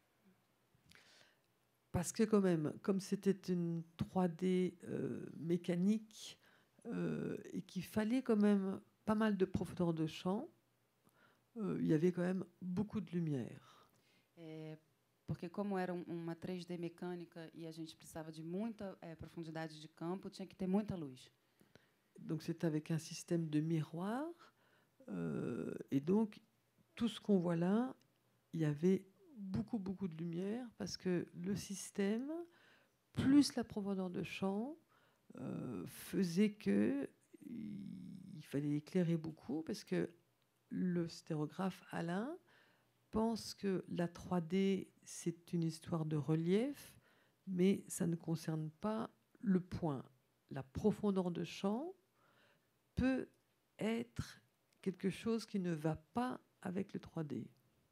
Parce que quand même, comme c'était une trois D euh, mécanique euh, et qu'il fallait quand même pas mal de profondeur de champ, euh, il y avait quand même beaucoup de lumière. É, porque como era um, uma três D mecânica e a gente precisava de muita é, profundidade de campo, tinha que ter muita luz. donc c'est avec un système de miroir. Euh, et donc, tout ce qu'on voit là, il y avait beaucoup, beaucoup de lumière parce que le système, plus la profondeur de champ, euh, faisait que il fallait éclairer beaucoup parce que le stérographe Alain pense que la trois D, c'est une histoire de relief, mais ça ne concerne pas le point. La profondeur de champ peut être quelque chose qui ne va pas avec le trois D.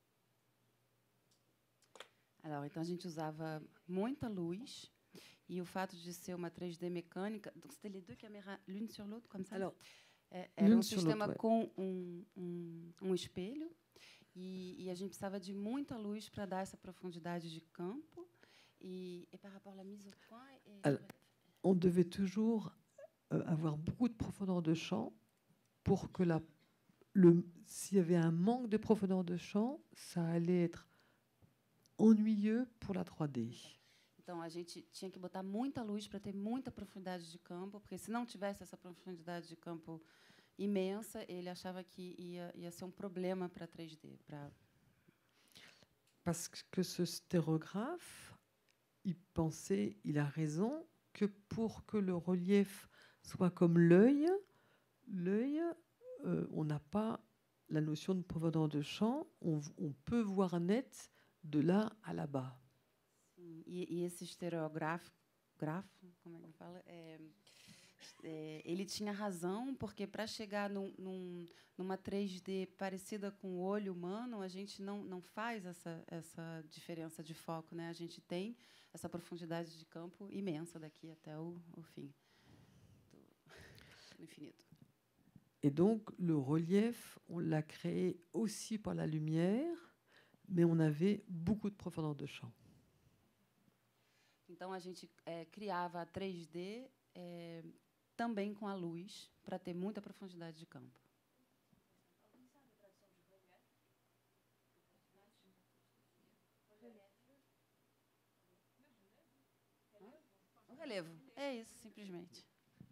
Alors, então a gente usava muita luz e o fato de ser uma três D mecânica, donc c'était les deux caméras l'une sur l'autre comme ça. Alors, é, era um sistema ouais. com um, um, um espelho e, e a gente precisava de muita luz para dar essa profundidade de campo e, et par rapport à la mise au point. Et Alors, on devait toujours euh, avoir beaucoup de profondeur de champ pour que la le s'il y avait un manque de profondeur de champ, ça allait être ennuyeux pour la trois D. Então a gente tinha que botar muita luz para ter muita profundidade de campo, porque se não tivesse essa profundidade de campo imensa, ele achava que ia, ia ser um problema para três D. Pra... Parce que ce stérographe, il pensait, il a raison, que pour que le relief soit comme l'œil, l'œil, euh, on n'a pas la notion de profondeur de champ, on, on peut voir net de là à là-bas. E, e esse estereógrafo, grafo, como é que fala? É, é, ele tinha razão, porque para chegar num, num, numa três D parecida com o olho humano, a gente não, não faz essa, essa diferença de foco, né? A gente tem essa profundidade de campo imensa daqui até o, o fim, do infinito. Et donc, le relief, on l'a créé aussi par la lumière, mais on avait beaucoup de profondeur de champ. Então, a gente é, criava a três D é, também com a luz, para ter muita profundidade de campo. O relevo. É isso, simplesmente.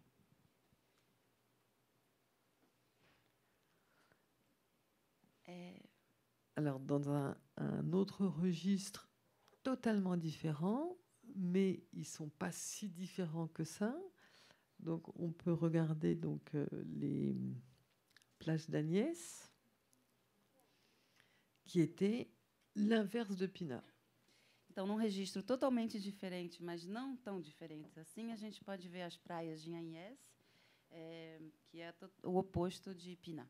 É... Alors, dans un, un autre registre totalement différent, mais ils ne sont pas si différents que ça. Donc, on peut regarder donc, euh, les plages d'Agnès, qui étaient l'inverse de Pina. Então, num registro totalmente diferente, mas não tão diferentes assim, a gente pode ver as praias de Agnès, é, que é o oposto de Pina.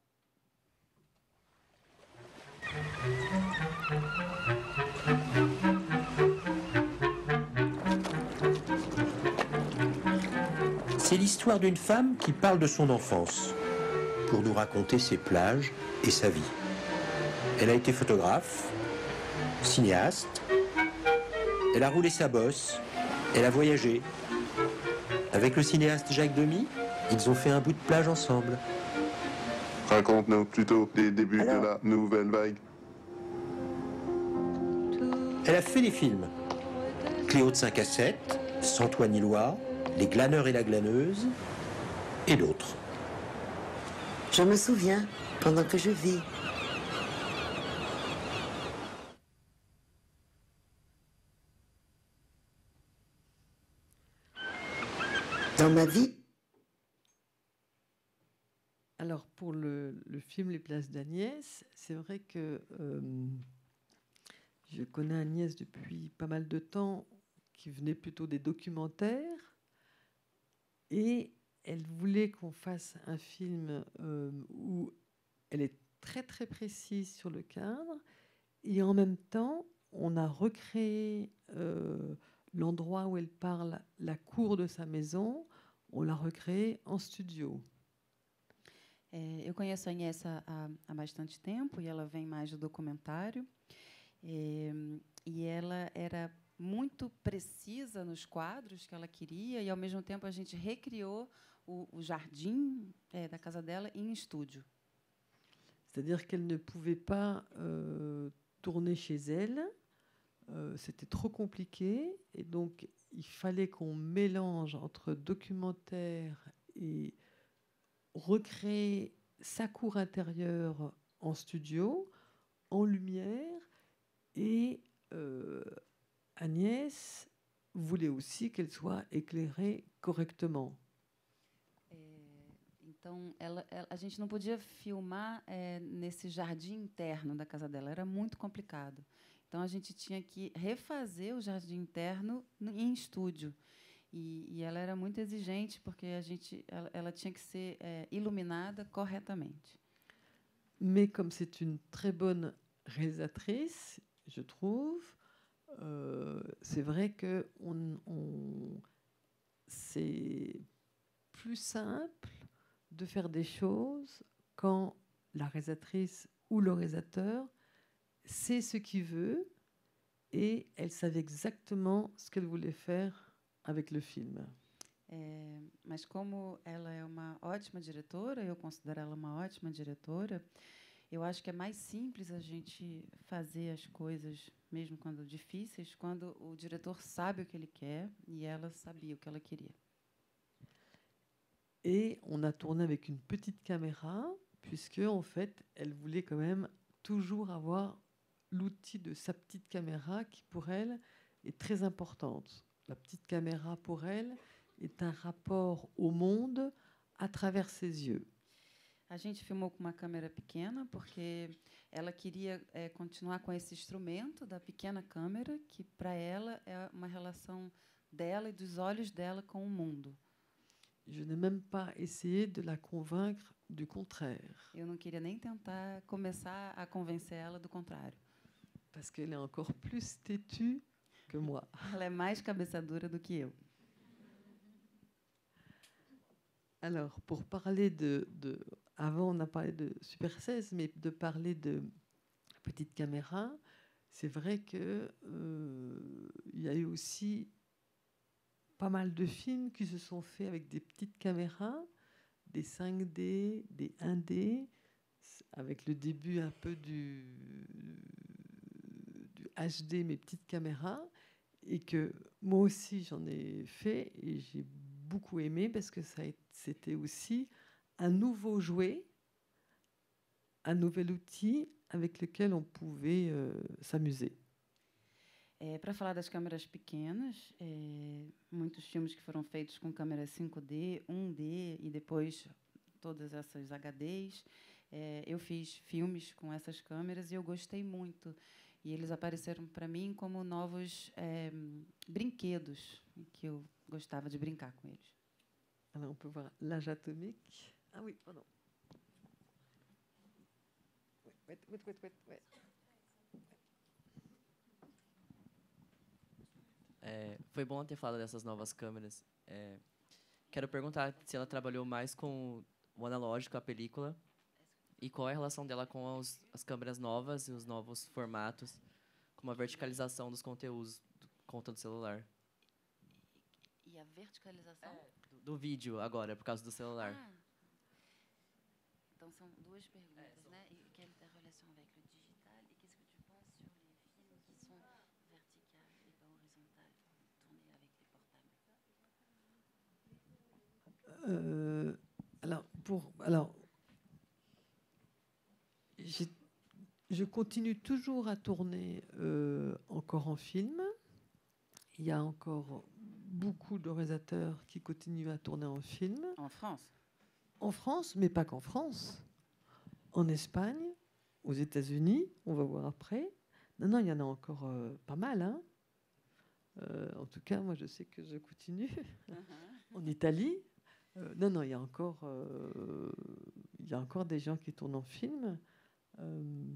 C'est l'histoire d'une femme qui parle de son enfance pour nous raconter ses plages et sa vie. Elle a été photographe, cinéaste, elle a roulé sa bosse, elle a voyagé. Avec le cinéaste Jacques Demy, ils ont fait un bout de plage ensemble. Raconte-nous plutôt les débuts Alors, de la nouvelle vague. Elle a fait des films. Cléo de cinq à sept, Sans toi ni loi, Les glaneurs et la glaneuse, et d'autres. Je me souviens, pendant que je vis. Dans ma vie. Alors, pour le, le film Les plages d'Agnès, c'est vrai que euh, je connais Agnès depuis pas mal de temps, qui venait plutôt des documentaires, et elle voulait qu'on fasse un film euh, où elle est très très précise sur le cadre, et en même temps, on a recréé euh, l'endroit où elle parle, la cour de sa maison, on l'a recréé en studio. É, eu conheço a Agnès há, há bastante tempo e ela vem mais do documentário. É, e ela era muito precisa nos quadros que ela queria e, ao mesmo tempo, a gente recriou o, o jardim é, da casa dela em estúdio. C'est-à-dire qu'elle ne pouvait pas euh, tourner chez elle, euh, c'était trop compliqué, et donc il fallait qu'on mélange entre documentaire et recréer sa cour intérieure en studio, en lumière, et euh, Agnès voulait aussi qu'elle soit éclairée correctement. Então, ela, ela, a gente não podia filmar é, nesse jardim interno da casa dela, era muito complicado. Então, a gente tinha que refazer o jardim interno em estúdio. E, e ela era muito exigente, porque a gente, ela, ela tinha que ser é, iluminada corretamente. Mais comme c'est une très bonne réalisatrice, je trouve, euh, c'est vrai que on, on, c'est plus simple de faire des choses quand la réalisatrice ou le réalisateur sait ce qu'il veut et elle savait exactement ce qu'elle voulait faire avec le film. É, mas como ela é uma ótima diretora, eu considero ela uma ótima diretora, eu acho que é mais simples a gente fazer as coisas, mesmo quando difíceis, quando o diretor sabe o que ele quer e ela sabia o que ela queria. Et on a tourné avec une petite caméra, puisque en fait, elle voulait quand même toujours avoir l'outil de sa petite caméra qui, pour elle, est très importante. La petite caméra, pour elle, est un rapport au monde à travers ses yeux. A gente filmou com uma câmera pequena, porque ela queria é, continuar com esse instrumento da pequena câmera, que para ela é uma relação dela e dos olhos dela com o mundo. Je n'ai même pas essayé de la convaincre du contraire. Eu não queria nem tentar começar a convencer ela do contrário. Parce qu'elle est encore plus têtue que moi. Ela é mais cabeça dura do que eu. Alors, pour parler de, de... Avant, on a parlé de Super seize, mais de parler de petite caméra, c'est vrai qu'il euh, y a eu aussi pas mal de films qui se sont faits avec des petites caméras, des cinq D, des un D, avec le début un peu du, du H D, mes petites caméras, et que moi aussi j'en ai fait et j'ai beaucoup aimé parce que ça, c'était aussi un nouveau jouet, un nouvel outil avec lequel on pouvait euh, s'amuser. É, para falar das câmeras pequenas, é, muitos filmes que foram feitos com câmeras cinco D, um D e depois todas essas H Ds. É, eu fiz filmes com essas câmeras e eu gostei muito. E eles apareceram para mim como novos é, brinquedos, que eu gostava de brincar com eles. Alors, on peut voir l'âge atomique. Ah oui, pardon. Wait, wait, wait, wait, wait. É, foi bom ter falado dessas novas câmeras. É, quero perguntar se ela trabalhou mais com o analógico, a película, e qual é a relação dela com os, as câmeras novas e os novos formatos, como a verticalização dos conteúdos do, conta do celular. E a verticalização? É, do, do vídeo agora, por causa do celular. Ah. Então são duas perguntas, é, né? E quelle est ta relation avec le digital et qu'est-ce que tu penses sur les films qui sont verticales et pas horizontales, tournés avec des portables? Euh, alors, pour, alors je continue toujours à tourner euh, encore en film. Il y a encore beaucoup de réalisateurs qui continuent à tourner en film. En France? En France, mais pas qu'en France. En Espagne, aux États-Unis, on va voir après. Non, non, il y en a encore euh, pas mal. Hein. Euh, en tout cas, moi, je sais que je continue. Uh-huh. En Italie. Euh, non, non, il y a encore, euh, il y a encore des gens qui tournent en film. Euh...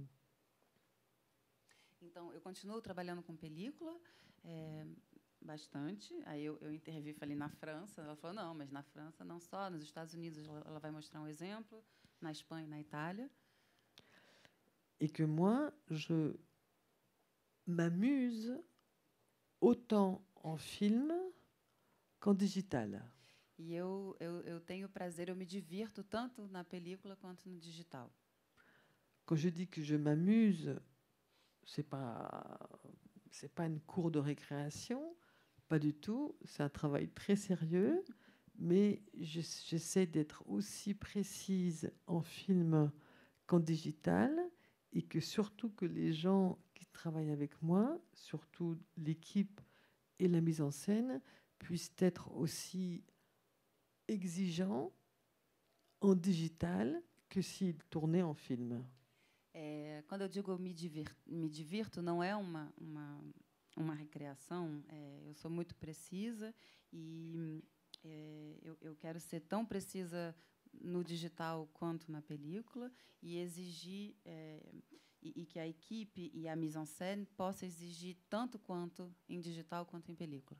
Então, eu continuo trabalhando com película, é, bastante. Aí eu, eu intervi, falei na França. Ela falou, não, mas na França não só, nos Estados Unidos ela, ela vai mostrar um exemplo, na Espanha, na Itália. Et que moi, je m'amuse autant en film qu'en digital. E eu, eu, eu tenho prazer, eu me divirto tanto na película quanto no digital. Quand je dis que je m'amuse, c'est pas, c'est pas une cour de récréation, pas du tout. C'est un travail très sérieux, mais je- j'essaie d'être aussi précise en film qu'en digital, et que surtout que les gens qui travaillent avec moi, surtout l'équipe et la mise en scène, puissent être aussi exigeants en digital que s'ils tournaient en film. É, quando eu digo me divirto, me divirto não é uma, uma, uma recreação. É, eu sou muito precisa e é, eu, eu quero ser tão precisa no digital quanto na película e exigir é, e, e que a equipe e a mise en scène possa exigir tanto quanto em digital quanto em película.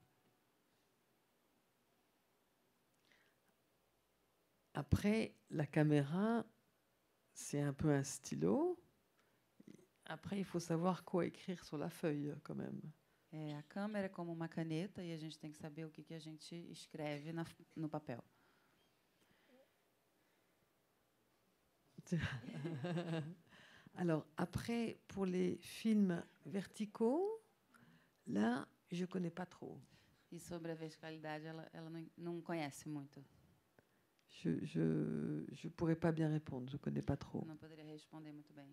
Après, la caméra, c'est un peu un stylo. Après, il faut savoir quoi écrire sur la feuille, quand même. É, a câmera é como uma caneta e a gente tem que saber o que, que a gente escreve na, no papel. Alors, après, pour les films verticaux, là, je ne connais pas trop. E sobre a verticalidade, ela, ela não, não conhece muito. Je ne je, je pourrais pas bien répondre, je ne connais pas trop. Não poderia responder muito bem.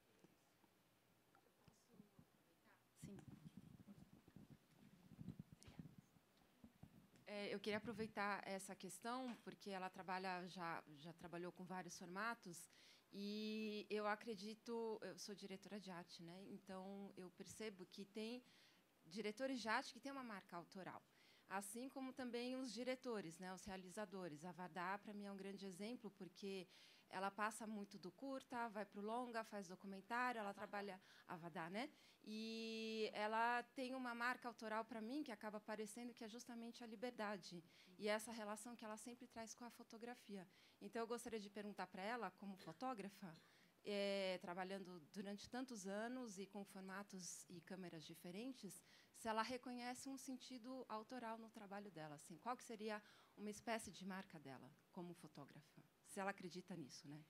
Sim. É, eu queria aproveitar essa questão, porque ela trabalha já, já trabalhou com vários formatos, e eu acredito, eu sou diretora de arte, né? Então eu percebo que tem diretores de arte que têm uma marca autoral, assim como também os diretores, né, os realizadores. A Vadá, para mim, é um grande exemplo, porque ela passa muito do curta, vai para o longa, faz documentário, ela trabalha a Vadá, né? E ela tem uma marca autoral para mim que acaba aparecendo, que é justamente a liberdade e essa relação que ela sempre traz com a fotografia. Então, eu gostaria de perguntar para ela, como fotógrafa, é, trabalhando durante tantos anos e com formatos e câmeras diferentes, se ela reconhece um sentido autoral no trabalho dela, assim, qual que seria uma espécie de marca dela como fotógrafa, se ela acredita nisso, né?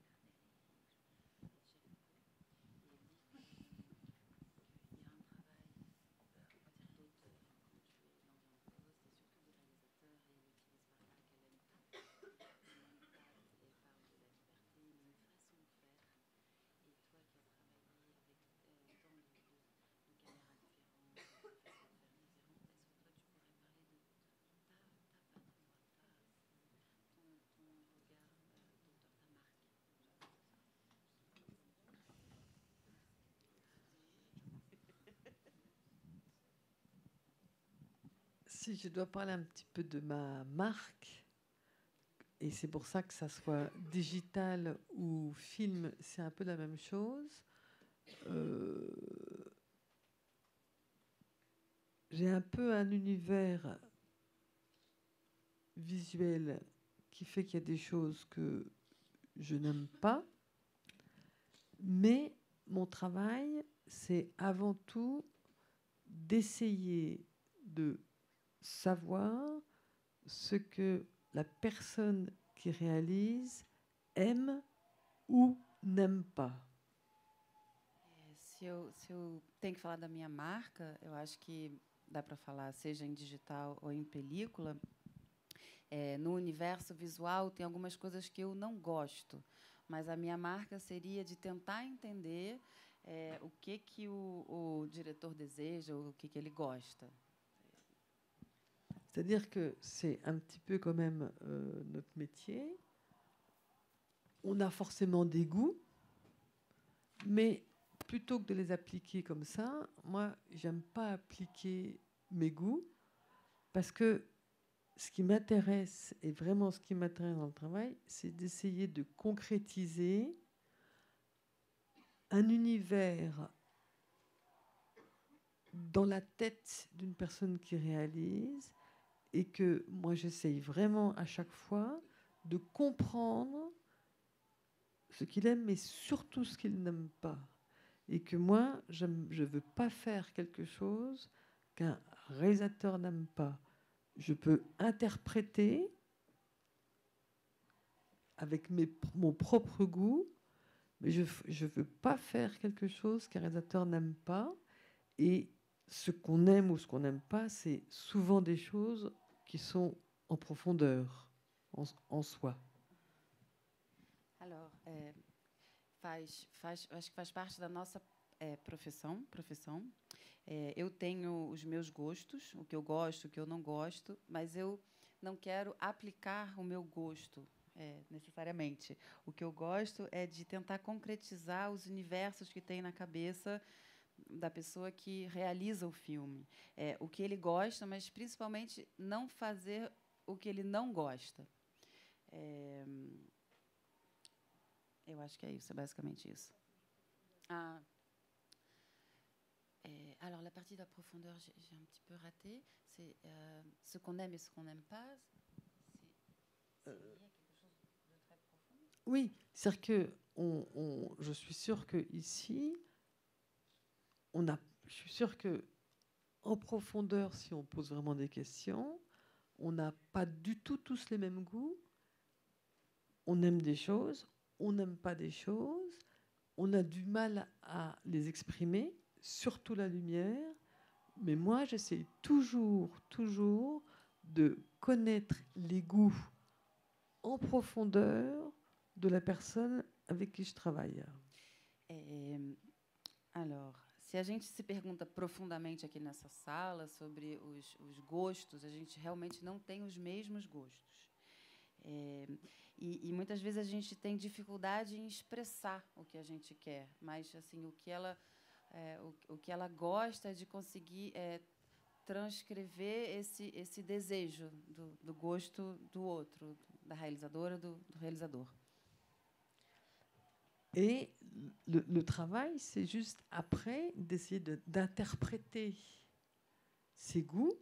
Si je dois parler un petit peu de ma marque, et c'est pour ça que ça soit digital ou film, c'est un peu la même chose. Euh, j'ai un peu un univers visuel qui fait qu'il y a des choses que je n'aime pas, mais mon travail, c'est avant tout d'essayer de savoir ce que la personne qui réalise aime ou n'aime pas. É, se, eu, se eu tenho que falar da minha marca, eu acho que dá para falar, seja em digital ou em película. É, no universo visual tem algumas coisas que eu não gosto, mas a minha marca seria de tentar entender é, o que, que o, o diretor deseja, ou o que, que ele gosta. C'est-à-dire que c'est un petit peu quand même euh, notre métier. On a forcément des goûts, mais plutôt que de les appliquer comme ça, moi, j'aime pas appliquer mes goûts, parce que ce qui m'intéresse, et vraiment ce qui m'intéresse dans le travail, c'est d'essayer de concrétiser un univers dans la tête d'une personne qui réalise, et que moi j'essaye vraiment à chaque fois de comprendre ce qu'il aime, mais surtout ce qu'il n'aime pas. Et que moi, je ne veux pas faire quelque chose qu'un réalisateur n'aime pas. Je peux interpréter avec mes, mon propre goût, mais je ne veux pas faire quelque chose qu'un réalisateur n'aime pas. Et ce qu'on aime ou ce qu'on n'aime pas, c'est souvent des choses qui sont en profondeur, en, en soi. Alors, é, faz, faz, acho que faz parte da nossa é, profissão. profissão. É, eu tenho os meus gostos, o que eu gosto, o que eu não gosto, mas eu não quero aplicar o meu gosto é, necessariamente. O que eu gosto é de tentar concretizar os universos que tem na cabeça da pessoa que realiza o filme. É, o que ele gosta, mas principalmente não fazer o que ele não gosta. É, eu acho que é isso, é basicamente isso. Ah, é, alors, la partie de la profondeur, j'ai j'ai un petit peu raté. C'est euh, ce qu'on aime et ce qu'on n'aime pas. C'est lié à quelque chose de très profond. Oui, c'est-à-dire que on, on, je suis sûre que ici, on a, je suis sûre que en profondeur, si on pose vraiment des questions, on n'a pas du tout tous les mêmes goûts. On aime des choses, on n'aime pas des choses, on a du mal à les exprimer, surtout la lumière. Mais moi, j'essaie toujours, toujours de connaître les goûts en profondeur de la personne avec qui je travaille. É, alors, se a gente se pergunta profundamente aqui nessa sala sobre os, os gostos, a gente realmente não tem os mesmos gostos. É, e, e muitas vezes a gente tem dificuldade em expressar o que a gente quer, mas assim o que ela, é, o, o que ela gosta é de conseguir é, transcrever esse esse desejo do, do gosto do outro, da realizadora, do, do realizador. Et le, le travail, c'est juste après d'essayer de, d'interpréter ces goûts.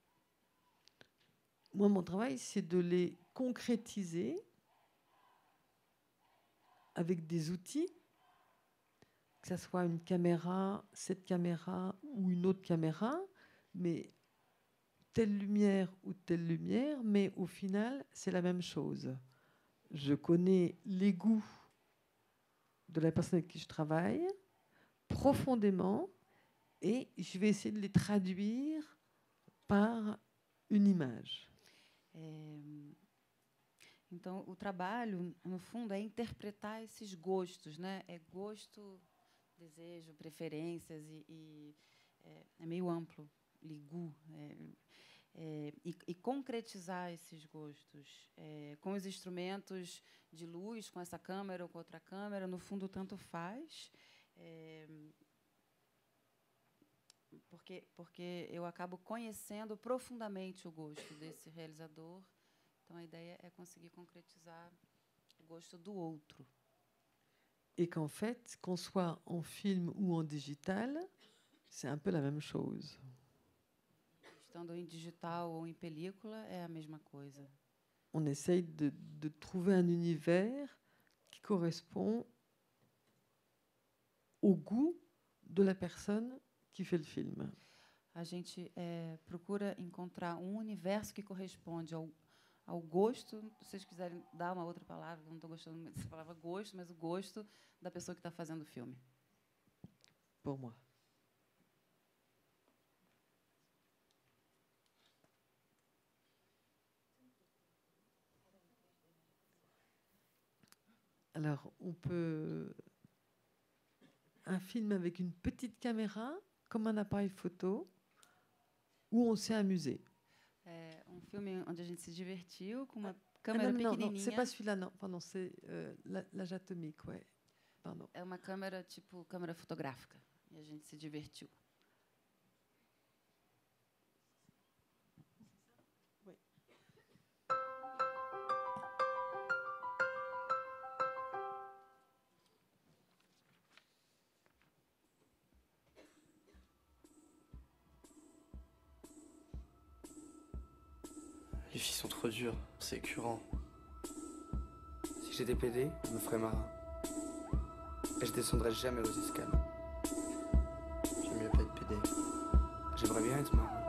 Moi, mon travail, c'est de les concrétiser avec des outils, que ce soit une caméra, cette caméra ou une autre caméra, mais telle lumière ou telle lumière, mais au final, c'est la même chose. Je connais les goûts de la personne avec qui je travaille profondément et je vais essayer de les traduire par une image. É, então, o trabalho, no fundo, é interpretar esses gostos, né? É gosto, desejo, preferências e, e é, é meio amplo, ligu, é, é, e, e concretizar esses gostos é, com os instrumentos de luz, com essa câmera ou com outra câmera, no fundo, tanto faz. É, porque porque eu acabo conhecendo profundamente o gosto desse realizador. Então a ideia é conseguir concretizar o gosto do outro. Et qu'en fait, qu'on soit en film ou en digital, c'est un peu la même chose. Estando em digital ou em película, é a mesma coisa. On essaye de, de trouver un univers qui correspond au goût de la personne qui fait le film. A gente é, procura encontrar um universo que corresponde ao, ao gosto, se vocês quiserem dar uma outra palavra, eu não estou gostando muito dessa palavra gosto, mas o gosto da pessoa que está fazendo o filme. Pour moi. Alors, on peut... Un film avec une petite caméra, comme un appareil photo, où on s'est amusé. É um filme onde a gente se divertiu com uma Ah, câmera non, non, pequenininha. non, c'est pas celui-là, non. Pardon, c'est euh, la- l'âge atomique, ouais. Pardon. É uma câmera tipo câmera fotográfica e a gente se divertiu. Les filles sont trop dures, c'est écœurant. Si j'étais pédé, je me ferais marin. Et je descendrais jamais aux escales. J'aime mieux pas être pédé. J'aimerais bien être marin.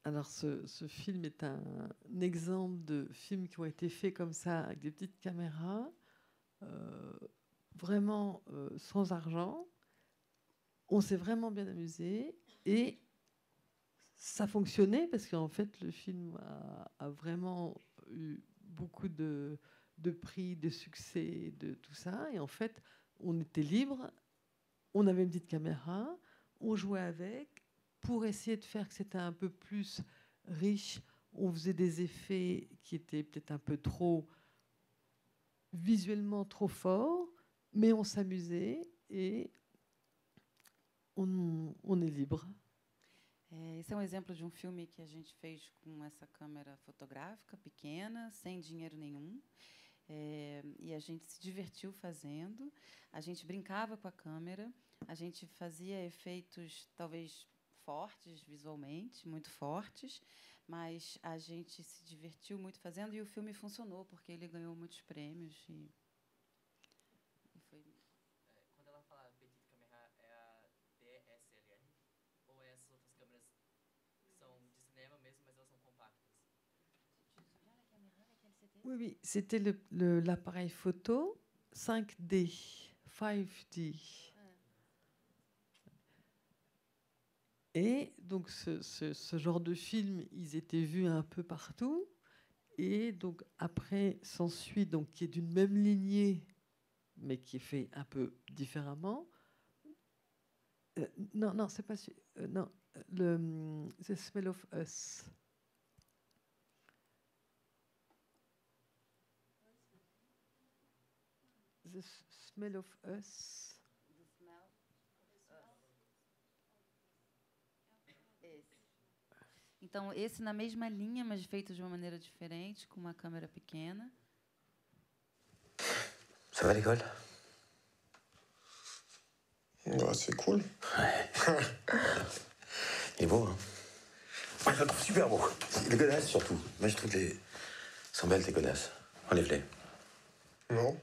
Alors, ce, ce film est un, un exemple de films qui ont été faits comme ça, avec des petites caméras, euh, vraiment euh, sans argent. On s'est vraiment bien amusé et ça fonctionnait parce qu'en fait, le film a, a vraiment eu beaucoup de, de prix, de succès, de tout ça. Et en fait, on était libre, on avait une petite caméra, on jouait avec. Pour essayer de faire que c'était un peu plus riche, on faisait des effets qui étaient peut-être un peu trop visuellement trop forts, mais on s'amusait et on, on est libre. É, esse é um exemplo de um filme que a gente fez com essa câmera fotográfica pequena, sem dinheiro nenhum. É, e a gente se divertiu fazendo. A gente brincava com a câmera. A gente fazia efeitos, talvez, fortes visualmente, muito fortes, mas a gente se divertiu muito fazendo e o filme funcionou porque ele ganhou muitos prêmios e, e foi. Quando ela fala petite caméra, é a D S L R ou é essas outras câmeras que são de cinema mesmo, mas elas são compactas? Oui, oui, c'était le, le, l'appareil photo cinq D, cinq D. Et donc, ce, ce, ce genre de film, ils étaient vus un peu partout. Et donc, après, s'ensuit, donc, qui est d'une même lignée, mais qui est fait un peu différemment. Euh, non, non, c'est pas celui. Euh, non, le The Smell of Us. The Smell of Us. Então, esse na mesma linha, mas feito de uma maneira diferente, com uma câmera pequena. Ça va l'école? Bah, c'est cool. Ouais. Il est beau, hein? Moi, je le trouve super beau. Les godasses, surtout. Moi, je trouve que les... sont belles, tes godasses. Enlève-les. Non.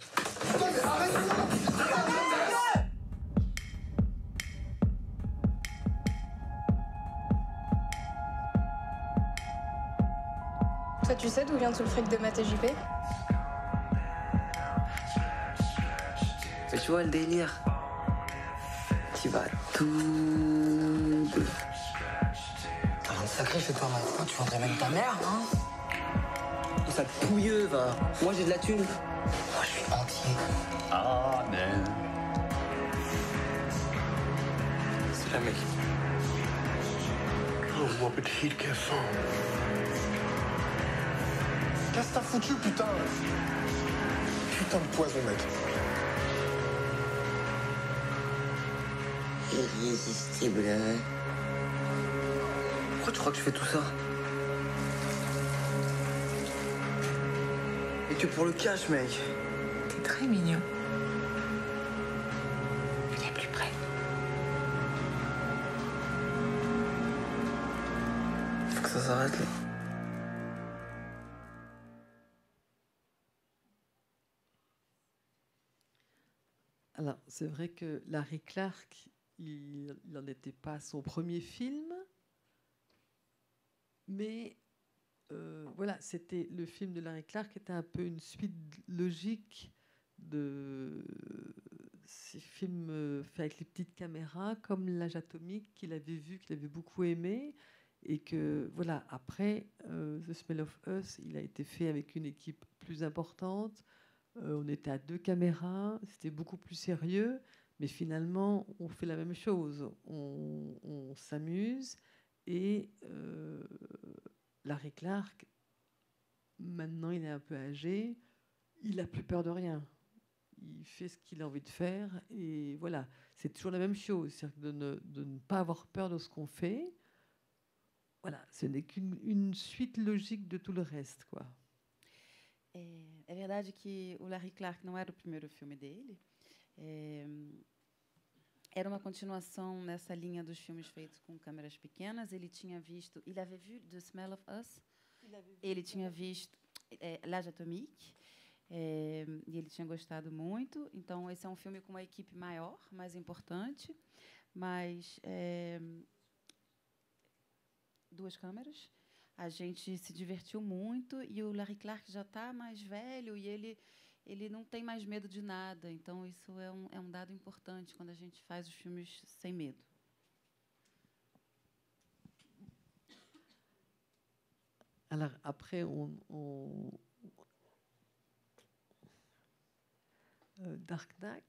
Toi, tu sais d'où vient tout le fric de Matt et J P? Mais tu vois le délire. Tu vas tout. T'as un sacré chez toi maintenant, tu vendrais même ta mère, hein? Oh, ça pouilleux, va. Moi, j'ai de la thune. Moi, je suis entier. Amen. C'est la mec. Oh, mon petit, quelle faim. Qu'est-ce que t'as foutu, putain? Putain de poison, mec. Irrésistible. Pourquoi tu crois que je fais tout ça? Et que pour le cash, mec. T'es très mignon. Viens plus près. Faut que ça s'arrête, là. Alors, c'est vrai que Larry Clark, il n'en était pas à son premier film, mais euh, voilà, c'était le film de Larry Clark était un peu une suite logique de ces films euh, faits avec les petites caméras, comme L'Âge atomique qu'il avait vu, qu'il avait beaucoup aimé, et que voilà, après euh, The Smell of Us, il a été fait avec une équipe plus importante. Euh, on était à deux caméras, c'était beaucoup plus sérieux, mais finalement, on fait la même chose. On, on s'amuse et euh, Larry Clark, maintenant, il est un peu âgé, il n'a plus peur de rien. Il fait ce qu'il a envie de faire et voilà, c'est toujours la même chose, c'est-à-dire de ne, de ne pas avoir peur de ce qu'on fait. Voilà, ce n'est qu'une une suite logique de tout le reste, quoi. É, é verdade que o Larry Clark não era o primeiro filme dele. É, era uma continuação nessa linha dos filmes feitos com câmeras pequenas. Ele tinha visto... Il avait vu The Smell of Us. Ele tinha visto é, L'Âge atomique. É, e ele tinha gostado muito. Então, esse é um filme com uma equipe maior, mais importante. Mas... É, duas câmeras. A gente se divertiu muito e o Larry Clark já está mais velho e ele ele não tem mais medo de nada. Então isso é um é um dado importante quando a gente faz os filmes sem medo. Alors après, on, on euh, Dark Knight.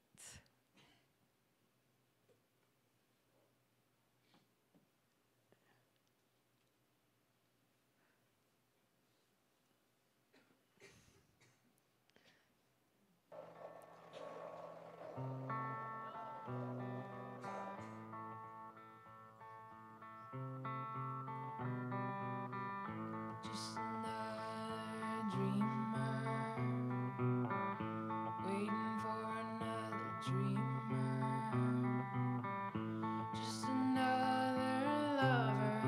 Just another dreamer, waiting for another dreamer. Just another lover,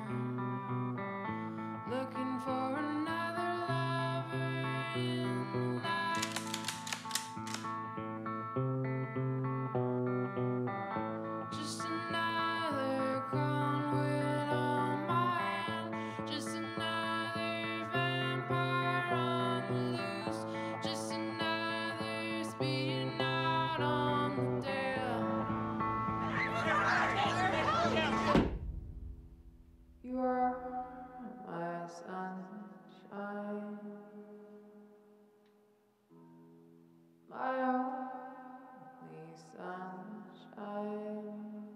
looking for another lover in life. Just another conduit on my hand. Just another vampire on the loose. Just another speeding out on the tail. You are my sunshine, my only sunshine.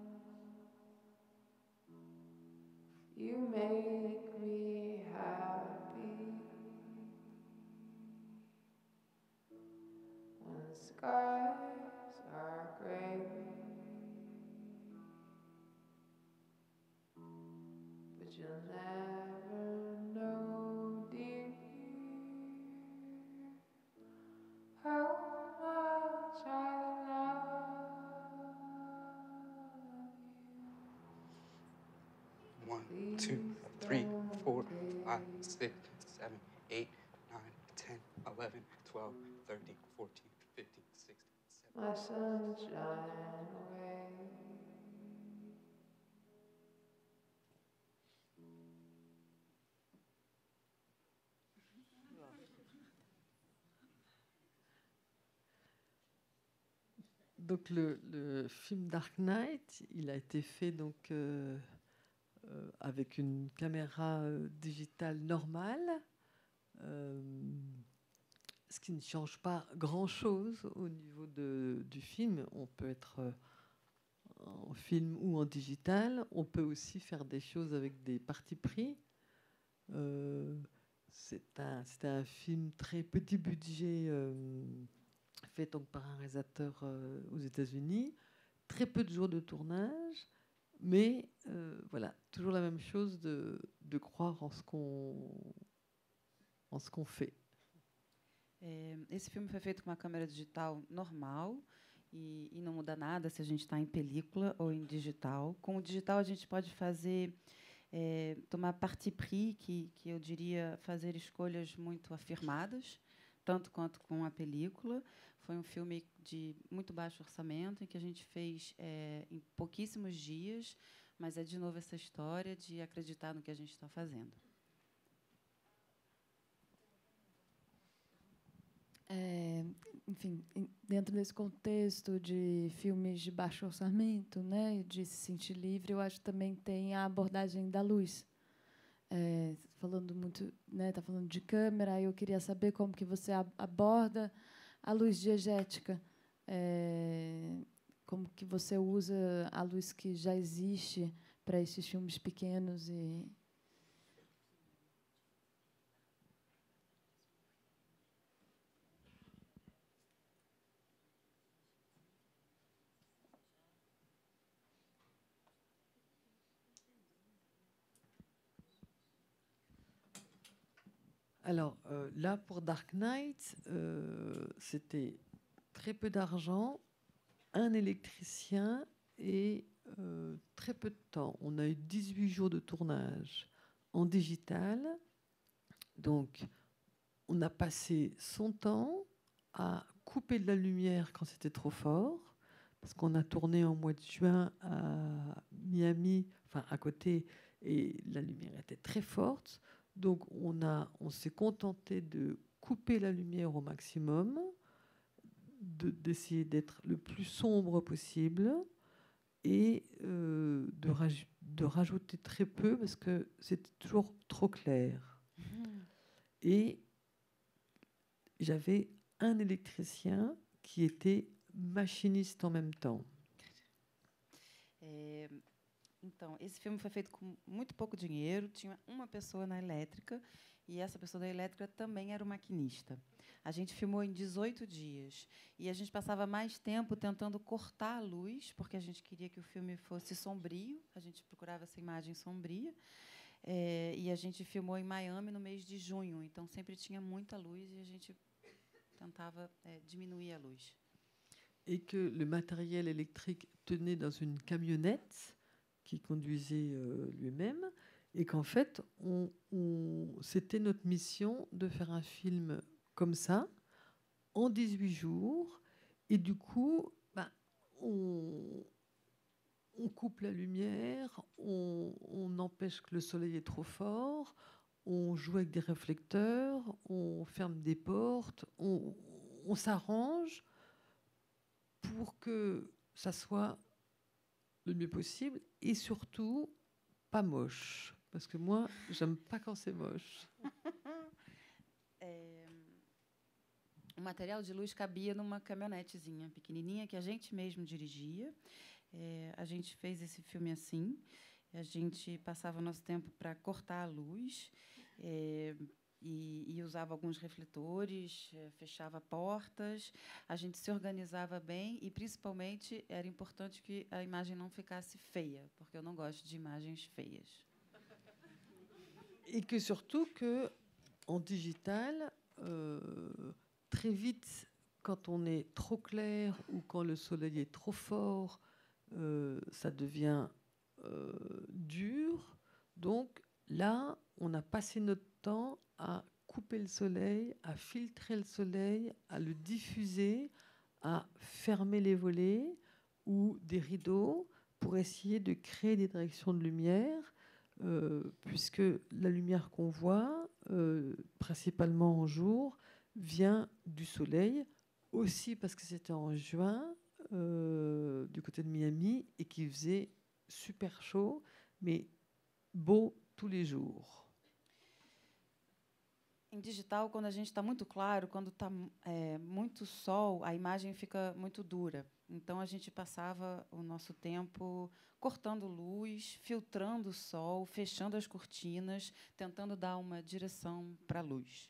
You make me happy when the skies are gray, but you'll never know, dear, how much I love One, two, three, four, five, six, seven, eight, nine, ten, eleven, twelve, thirteen, fourteen, fifteen, sixteen, my sunshine away. Donc le, le film Dark Knight, il a été fait donc euh, euh, avec une caméra euh, digitale normale, euh, ce qui ne change pas grand-chose au niveau de, du film. On peut être euh, en film ou en digital. On peut aussi faire des choses avec des partis pris. Euh, c'est un, c'était un film très petit budget, euh, fait donc par un réalisateur euh, aux États-Unis. Très peu de jours de tournage, mais euh, voilà, toujours la même chose de, de croire en ce qu'on, en ce qu'on fait. É, esse filme foi feito com uma câmera digital normal e, e não muda nada se a gente está em película ou em digital. Com o digital a gente pode fazer, é, tomar parti pris, que, que eu diria fazer escolhas muito afirmadas, tanto quanto com a película. Foi um filme de muito baixo orçamento, em que a gente fez é, em pouquíssimos dias, mas é de novo essa história de acreditar no que a gente está fazendo. É, enfim, dentro desse contexto de filmes de baixo orçamento, né, de se sentir livre, eu acho que também tem a abordagem da luz. É, falando muito, né, tá falando de câmera, eu queria saber como que você aborda a luz diegética, é, como que você usa a luz que já existe para esses filmes pequenos e Alors euh, là, pour Dark Knight, euh, c'était très peu d'argent, un électricien et euh, très peu de temps. On a eu dix-huit jours de tournage en digital. Donc, on a passé son temps à couper de la lumière quand c'était trop fort, parce qu'on a tourné en mois de juin à Miami, enfin à côté, et la lumière était très forte. Donc on, a, on s'est contenté de couper la lumière au maximum, de, d'essayer d'être le plus sombre possible et euh, de, raj- de rajouter très peu parce que c'était toujours trop clair. Mmh. Et j'avais un électricien qui était machiniste en même temps. É, então, esse filme foi feito com muito pouco dinheiro, tinha uma pessoa na elétrica, e essa pessoa da elétrica também era o maquinista. A gente filmou em dezoito dias, e a gente passava mais tempo tentando cortar a luz, porque a gente queria que o filme fosse sombrio, a gente procurava essa imagem sombria, é, e a gente filmou em Miami no mês de junho, então sempre tinha muita luz, e a gente tentava é, diminuir a luz. Et que le matériel électrique tenait dans une camionnette qui conduisait euh, lui-même, et qu'en fait, on, on, c'était notre mission de faire un film comme ça, en dix-huit jours, et du coup, ben, on, on coupe la lumière, on, on empêche que le soleil est trop fort, on joue avec des réflecteurs, on ferme des portes, on, on s'arrange pour que ça soit le mieux possible et surtout pas moche. Parce que moi, j'aime pas quand c'est moche. É, o material de luz cabia numa caminhonetezinha pequenininha que a gente mesmo dirigia. É, a gente fez esse filme assim. A gente passava o nosso tempo para cortar a luz. É, E, e usava alguns refletores, fechava portas, a gente se organizava bem e, principalmente, era importante que a imagem não ficasse feia, porque eu não gosto de imagens feias. Et que surtout que en digital, euh, très vite, quand on est trop clair ou quand le soleil est trop fort, euh, ça devient euh, dur. Donc là, on a passé notre temps à couper le soleil, à filtrer le soleil, à le diffuser, à fermer les volets ou des rideaux pour essayer de créer des directions de lumière, euh, puisque la lumière qu'on voit, euh, principalement en jour, vient du soleil, aussi parce que c'était en juin, euh, du côté de Miami, et qu'il faisait super chaud, mais beau tous les jours. Em digital, quando a gente está muito claro, quando está é, muito sol, a imagem fica muito dura. Então, a gente passava o nosso tempo cortando luz, filtrando o sol, fechando as cortinas, tentando dar uma direção para a luz.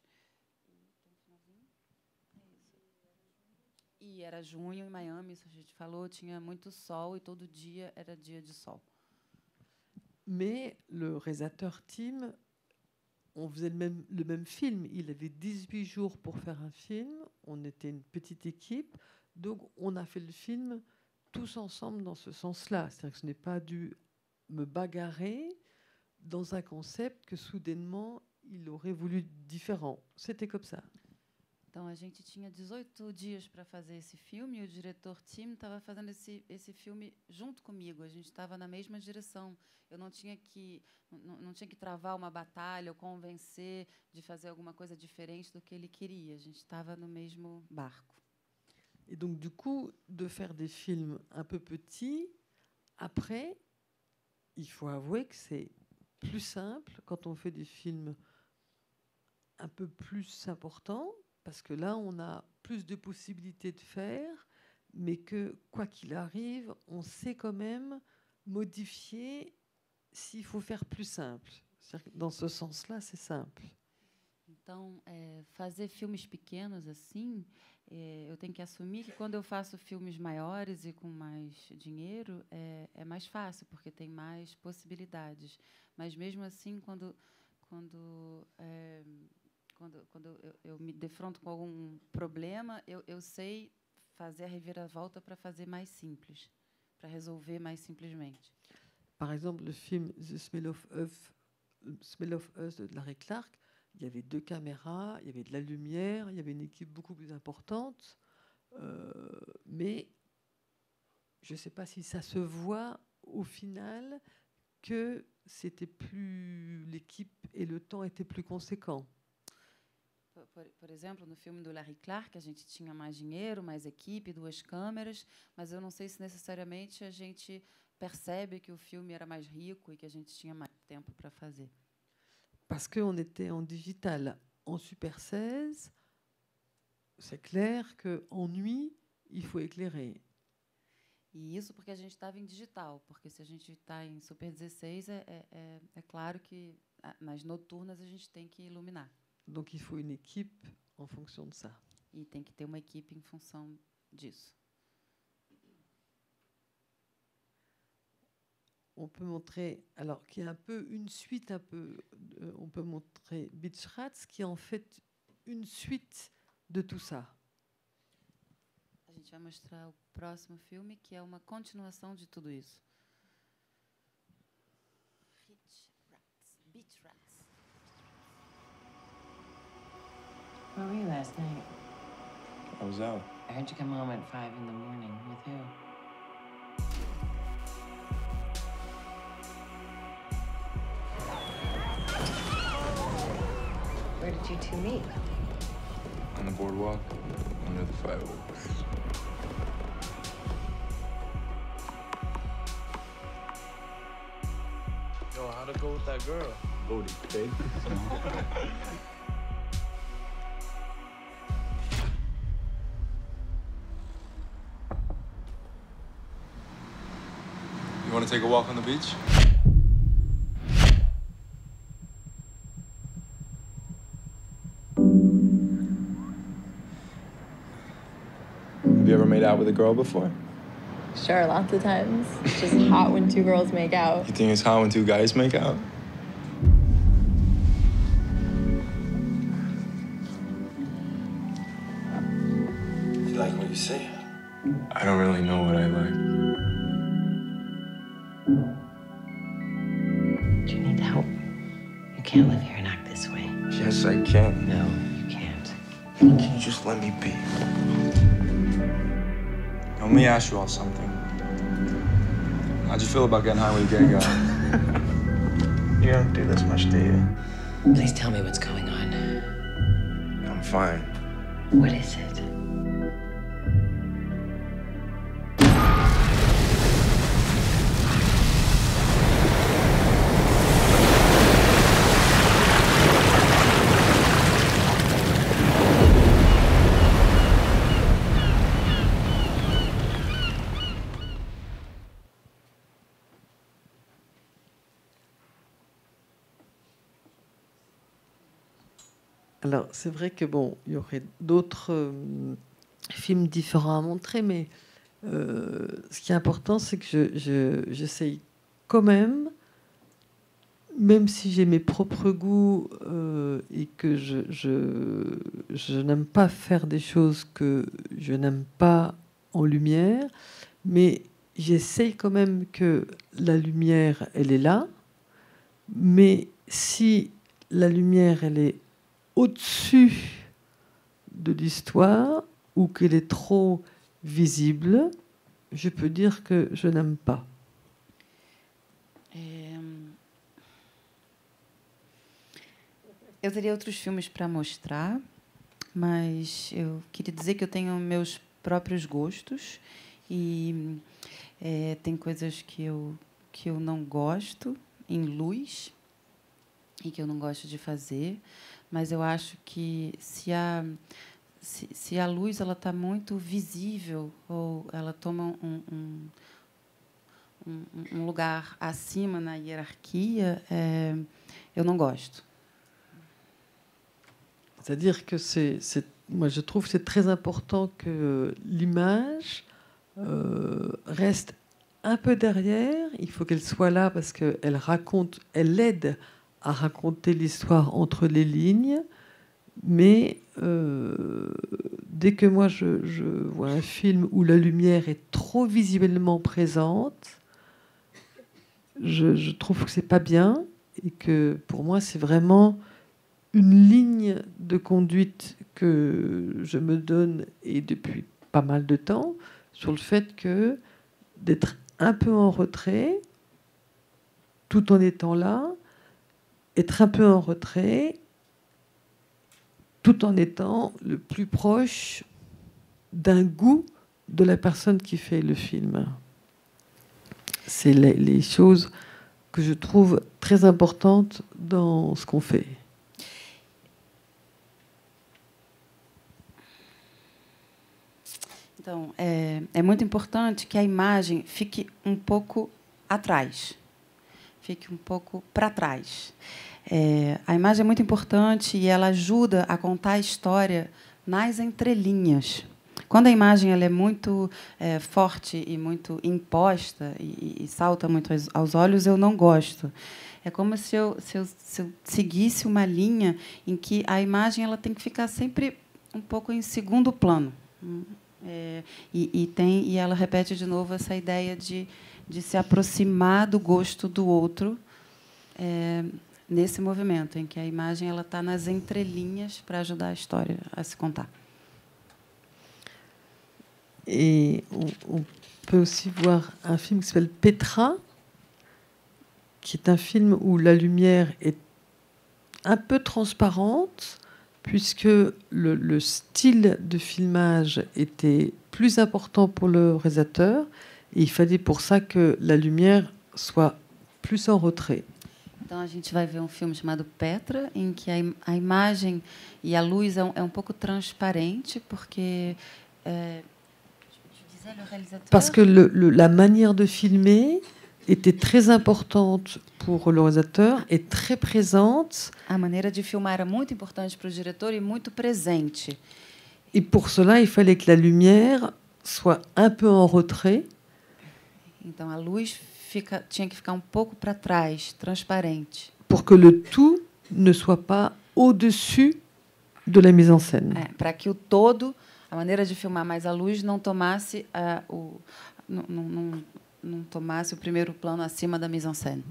E era junho em Miami, isso a gente falou, tinha muito sol e todo dia era dia de sol. Mais le réalisateur Tim, on faisait le même, le même film. Il avait dix-huit jours pour faire un film. On était une petite équipe. Donc, on a fait le film tous ensemble dans ce sens-là. C'est-à-dire que je n'ai pas dû me bagarrer dans un concept que, soudainement, il aurait voulu différent. C'était comme ça. Então, a gente tinha dezoito dias para fazer esse filme e o diretor Tim estava fazendo esse, esse filme junto comigo. A gente estava na mesma direção. Eu não tinha que não, não tinha que travar uma batalha ou convencer de fazer alguma coisa diferente do que ele queria. A gente estava no mesmo barco. Et donc, du coup, de faire des films un peu petits, après, il faut avouer que c'est plus simple quand on fait des films un peu plus importants, parce que là, on a plus de possibilités de faire, mais que, quoi qu'il arrive, on sait quand même modifier s'il faut faire plus simple. Dans ce sens-là, c'est simple. Então, é, fazer filmes pequenos assim, é, eu tenho que assumir que quando eu faço filmes maiores e com mais dinheiro, é, é mais fácil, porque tem mais possibilidades. Mas, mesmo assim, quando... quando é, Quando, quando eu, eu me defronto com algum problema, eu, eu sei fazer a reviravolta para fazer mais simples, para resolver mais simplesmente. Par exemple, le film The Smell of Us, Smell of Us de Larry Clark, il y avait deux caméras, il y avait de la lumière, il y avait une équipe beaucoup plus importante, euh, mais je ne sais pas si ça se voit au final que c'était plus l'équipe et le temps étaient plus conséquents. Por, por, por exemplo, no filme do Larry Clark, a gente tinha mais dinheiro, mais equipe, duas câmeras, mas eu não sei se necessariamente a gente percebe que o filme era mais rico e que a gente tinha mais tempo para fazer. Parce qu'on était en digital. En Super seize, c'est clair qu'en nuit, il faut éclairer. E isso porque a gente estava em digital, porque se a gente está em Super dezesseis, é, é, é claro que nas noturnas a gente tem que iluminar. Donc il faut une équipe en fonction de ça. E tem que ter uma equipe em função disso. On peut montrer, alors qu'il y a un peu une suite, un peu, euh, on peut montrer Beach Rats, qui est en fait une suite de tout ça. A gente vai mostrar o próximo filme, que é uma continuação de tudo isso. Beach Rats. Beach Rats. Where were you last night? I was out. I heard you come home at five in the morning. With who? Where did you two meet? On the boardwalk, under the fireworks. Yo, how'd it go with that girl? Bodie, babe. You want to take a walk on the beach? Have you ever made out with a girl before? Sure, lots of times. It's just hot when two girls make out. You think it's hot when two guys make out? You like what you see? I don't really know what I like. Do you need help? You can't live here and act this way. Yes, I can. No, you can't. Can you just let me be? Let me ask you all something. How'd you feel about getting high with a gay guy? You don't do this much, do you? Please tell me what's going on. I'm fine. What is it? Alors, c'est vrai que bon, il y aurait d'autres euh, films différents à montrer, mais euh, ce qui est important, c'est que je, je, j'essaye quand même, même si j'ai mes propres goûts euh, et que je, je, je n'aime pas faire des choses que je n'aime pas en lumière, mais j'essaye quand même que la lumière, elle est là, mais si la lumière, elle est au-dessus de l'histoire ou qu'elle est trop visible, je peux dire que je n'aime pas. É... Eu teria outros filmes para mostrar, mas eu queria dizer que eu tenho meus próprios gostos e é, tem coisas que eu, que eu não gosto em luz e que eu não gosto de fazer. Mas eu acho que se a, se, se a luz ela está muito visível ou ela toma um, um, um, um lugar acima na hierarquia, é, eu não gosto. C'est-à-dire que c'est, c'est, moi je trouve que c'est très important que l'image euh, reste un peu derrière. Il faut qu'elle soit là parce qu'elle raconte, elle aide à raconter l'histoire entre les lignes, mais euh, dès que moi je, je vois un film où la lumière est trop visiblement présente, je, je trouve que c'est pas bien et que pour moi c'est vraiment une ligne de conduite que je me donne et depuis pas mal de temps sur le fait que d'être un peu en retrait tout en étant là, être un peu en retrait, tout en étant le plus proche d'un goût de la personne qui fait le film. C'est les, les choses que je trouve très importantes dans ce qu'on fait. Então, é, é muito importante que a imagem fique um pouco atrás, fique um pouco para trás. É, a imagem é muito importante e ela ajuda a contar a história nas entrelinhas. Quando a imagem ela é muito é, forte e muito imposta e, e salta muito aos, aos olhos, eu não gosto. É como se eu, se, eu, se eu seguisse uma linha em que a imagem ela tem que ficar sempre um pouco em segundo plano. É, e, e, tem, e ela repete de novo essa ideia de, de se aproximar do gosto do outro é, nesse movimento, em que a imagem ela está nas entrelinhas para ajudar a história a se contar. Et on, on peut aussi voir un film qui s'appelle Petra, qui est un film où la lumière est un peu transparente, puisque le, le style de filmage était plus important pour le réalisateur, et il fallait pour ça que la lumière soit plus en retrait. Então a gente vai ver um filme chamado Petra, em que a, im a imagem e a luz é um, é um pouco transparente, porque é, parce que le, le, la manière de filmer était très importante pour le réalisateur et très présente. A maneira de filmar era muito importante para o diretor e muito presente. Et pour cela, il fallait que la lumière soit un peu en retrait. Então a luz fica, tinha que ficar um pouco para trás, transparente. Pour que le tout ne soit pas au-dessus de la mise en scène. É, para que o todo, a maneira de filmar mais a luz não tomasse uh, o não, não, não, não tomasse o primeiro plano acima da mise en scène.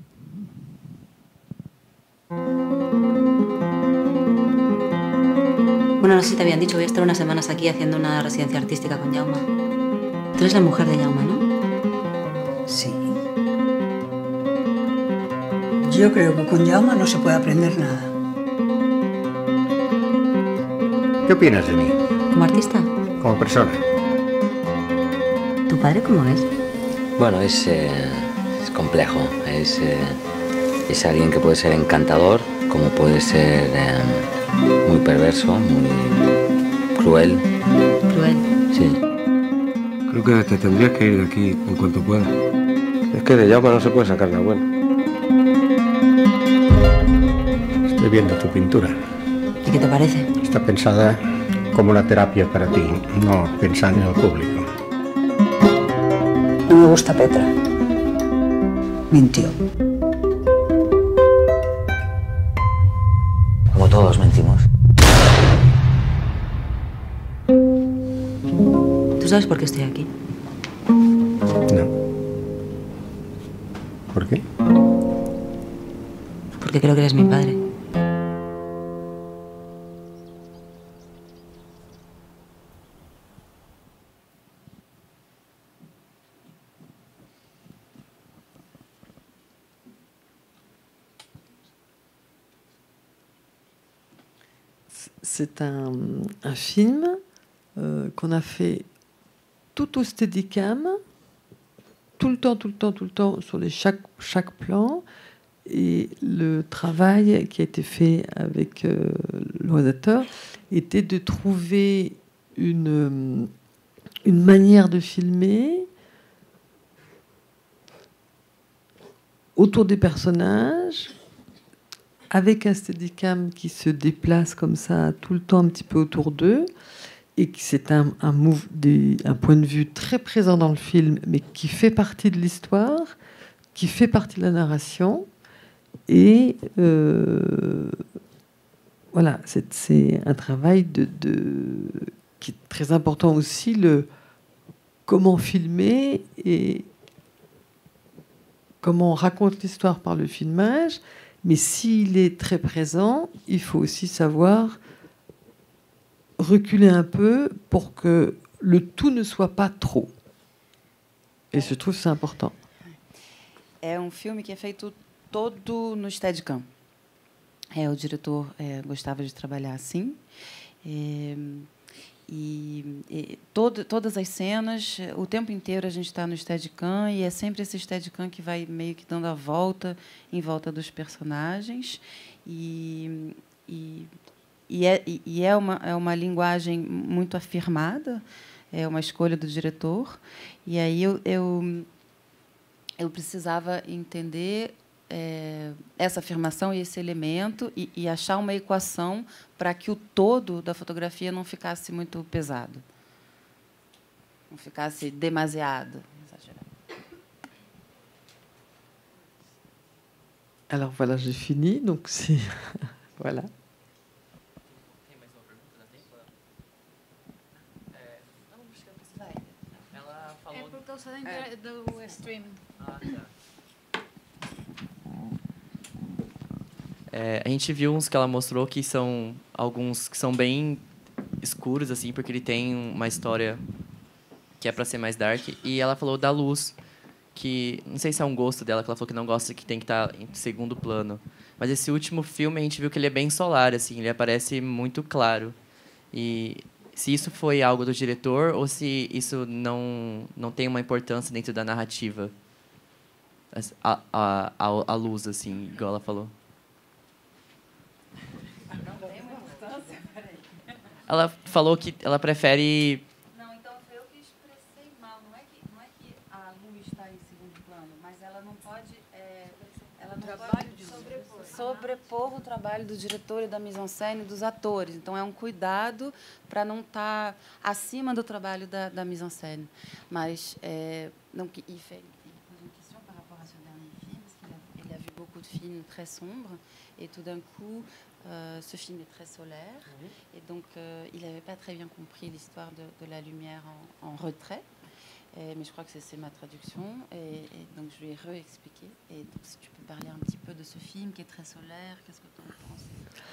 Bueno, no sé si te habían dicho, voy a estar unas semanas aquí haciendo una residencia artística con Jaume. Tú eres la mujer de Jaume, ¿no? Sí. Yo creo que con Jaume no se puede aprender nada. ¿Qué opinas de mí? ¿Como artista? Como persona. ¿Tu padre cómo es? Bueno, es, eh, es complejo. Es, eh, es alguien que puede ser encantador, como puede ser eh, muy perverso, muy cruel. ¿Cruel? Sí. Creo que te tendrías que ir de aquí en cuanto puedas. Es que de Jaume no se puede sacar nada bueno. Estoy viendo tu pintura. ¿Y qué te parece? Está pensada como una terapia para ti, no pensando en el público. No me gusta Petra. Mintió. Como todos mentimos. ¿Tú sabes por qué estoy aquí? No. ¿Por qué? Porque creo que eres mi padre. C'est un, un film euh, qu'on a fait tout au Steadicam, tout le temps, tout le temps, tout le temps, sur les chaque, chaque plan. Et le travail qui a été fait avec euh, le réalisateur était de trouver une, une manière de filmer autour des personnages, avec un steadicam qui se déplace comme ça tout le temps un petit peu autour d'eux, et que c'est un, un, move, des, un point de vue très présent dans le film, mais qui fait partie de l'histoire, qui fait partie de la narration. Et euh, voilà, c'est, c'est un travail de, de, qui est très important aussi, le comment filmer et comment on raconte l'histoire par le filmage. Mais s'il est très présent, il faut aussi savoir reculer un peu pour que le tout ne soit pas trop. Et je trouve que c'est important. É um filme que é feito todo no Steadicam. É, o diretor é, gostava de trabalhar assim. É, e e todo, todas as cenas, o tempo inteiro a gente está no Steadicam, e é sempre esse Steadicam que vai meio que dando a volta em volta dos personagens. E, e, e, é, e é, uma, é uma linguagem muito afirmada, é uma escolha do diretor. E aí eu, eu, eu precisava entender é, essa afirmação e esse elemento e, e achar uma equação para que o todo da fotografia não ficasse muito pesado, não ficasse demasiado exagerado. Alors voilà, j'ai fini. Donc si voilà. É por causa da inter- do stream. É, a gente viu uns que ela mostrou que são alguns que são bem escuros, assim, porque ele tem uma história que é para ser mais dark. E ela falou da luz, que não sei se é um gosto dela, que ela falou que não gosta, que tem que estar em segundo plano. Mas esse último filme a gente viu que ele é bem solar, assim, ele aparece muito claro. E se isso foi algo do diretor ou se isso não não tem uma importância dentro da narrativa, a a a, a luz, assim, igual ela falou. Ela falou que ela prefere... Não, então foi eu que expressei mal. Não é que, não é que a luz está em segundo plano, mas ela não pode, é, ela não pode sobrepor, sobrepor o trabalho do diretor e da mise-en-scène e dos atores. Então, é um cuidado para não estar acima do trabalho da, da mise-en-scène. Mas, é, não, il fait une question par rapport à ce dernier film, parce qu'il a, il a vu beaucoup de films très sombres, et tout d'un coup... Euh, ce film est très solaire, oui. Et donc euh, il n'avait pas très bien compris l'histoire de, de la lumière en, en retrait, et, mais je crois que c'est ma traduction, et, et donc je lui ai réexpliqué. Et donc si tu peux parler un petit peu de ce film qui est très solaire, qu'est-ce que tu en penses?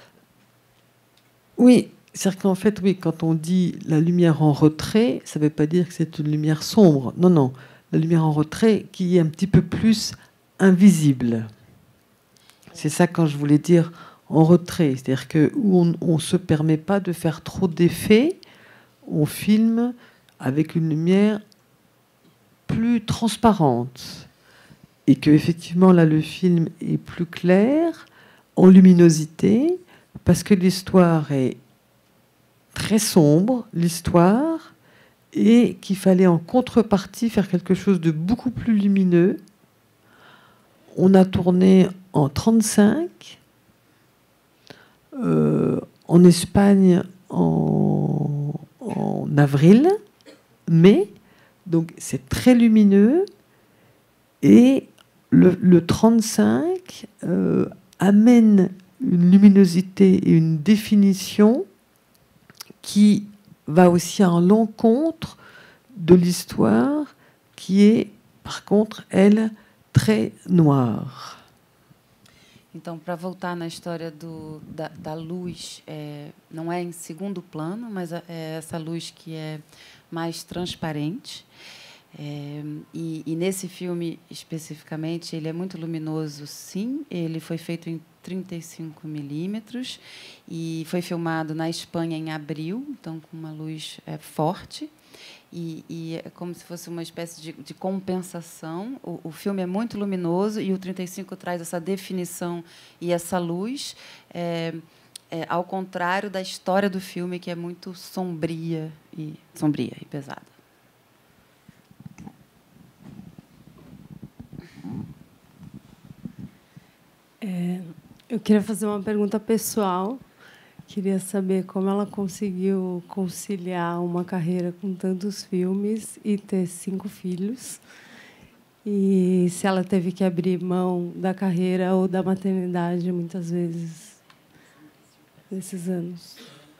Oui, c'est-à-dire qu'en fait, oui, quand on dit la lumière en retrait, ça ne veut pas dire que c'est une lumière sombre. Non, non, la lumière en retrait qui est un petit peu plus invisible. C'est ça quand je voulais dire en retrait, c'est-à-dire que où on ne se permet pas de faire trop d'effets, on filme avec une lumière plus transparente, et que effectivement là le film est plus clair en luminosité parce que l'histoire est très sombre, l'histoire, et qu'il fallait en contrepartie faire quelque chose de beaucoup plus lumineux. On a tourné en trente-cinq. Euh, en Espagne en, en avril, mai, donc c'est très lumineux, et le, le trente-cinq euh, amène une luminosité et une définition qui va aussi à l'encontre de l'histoire qui est, par contre, elle, très noire. Então, para voltar na história do, da, da luz, é, não é em segundo plano, mas é essa luz que é mais transparente. É, e, e nesse filme, especificamente, ele é muito luminoso, sim. Ele foi feito em trinta e cinco milímetros e foi filmado na Espanha em abril, então com uma luz é, forte. E, e é como se fosse uma espécie de, de compensação. O, o filme é muito luminoso e o trinta e cinco traz essa definição e essa luz, é, é, ao contrário da história do filme, que é muito sombria e, sombria e pesada. É, eu queria fazer uma pergunta pessoal. Queria saber como ela conseguiu conciliar uma carreira com tantos filmes e ter cinco filhos. E se ela teve que abrir mão da carreira ou da maternidade muitas vezes nesses anos.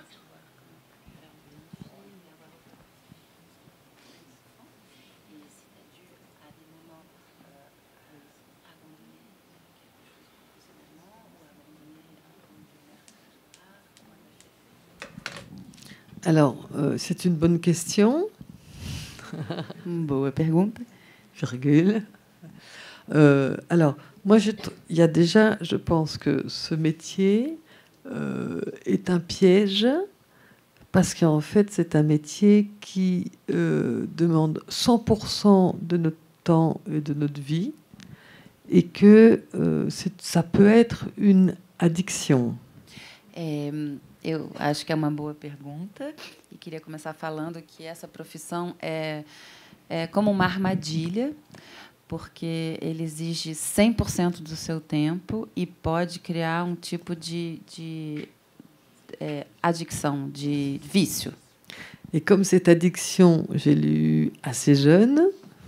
Alors, euh, c'est une bonne question. Boa pergunta. Virgule. Euh, alors, Moi, je tr- il y a déjà, je pense que ce métier euh, est un piège parce qu'en fait, c'est un métier qui euh, demande cent pour cent de notre temps et de notre vie et que euh, c'est- ça peut être une addiction. É, eu acho que é uma boa pergunta e queria começar falando que essa profissão é, é como uma armadilha, porque ele exige cem por cento do seu tempo e pode criar um tipo de, de é, adicção, de vício. Et comme cette addiction, j'ai lu assez jeune,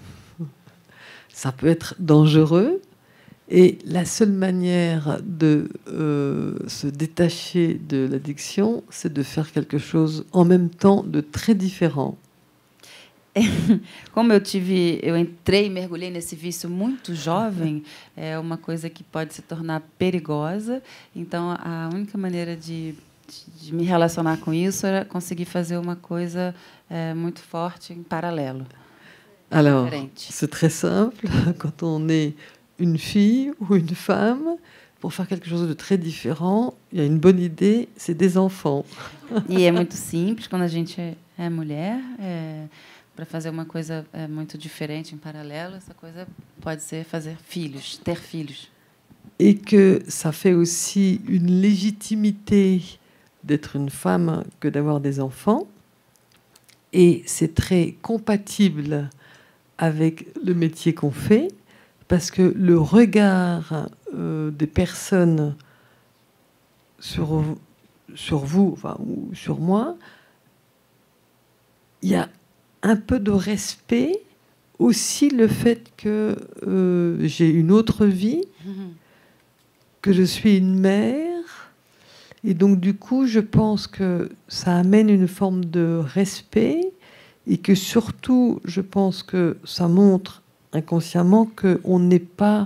ça peut être dangereux. Et la seule manière de euh, se détacher de l'addiction, c'est de faire quelque chose en même temps de très différent. Como eu tive, eu entrei e mergulhei nesse vício muito jovem, é uma coisa que pode se tornar perigosa. Então, a única maneira de, de, de me relacionar com isso era conseguir fazer uma coisa é, muito forte em paralelo. Alors, Diferente. c'est très simple. Quand on est une fille ou une femme, pour faire quelque chose de très différent, il y a une bonne idée, c'est des enfants. E é muito simples quando a gente é, é mulher, é, para fazer uma coisa é, muito diferente em paralelo, essa coisa pode ser fazer filhos, ter filhos. Et que ça fait aussi une légitimité d'être une femme que d'avoir des enfants. Et c'est très compatible avec le métier qu'on fait, parce que le regard euh, des personnes sur, sur vous, enfin, ou sur moi, il y a un peu de respect, aussi le fait que euh, j'ai une autre vie, que je suis une mère, et donc du coup, je pense que ça amène une forme de respect, et que surtout, je pense que ça montre inconsciemment qu'on n'est pas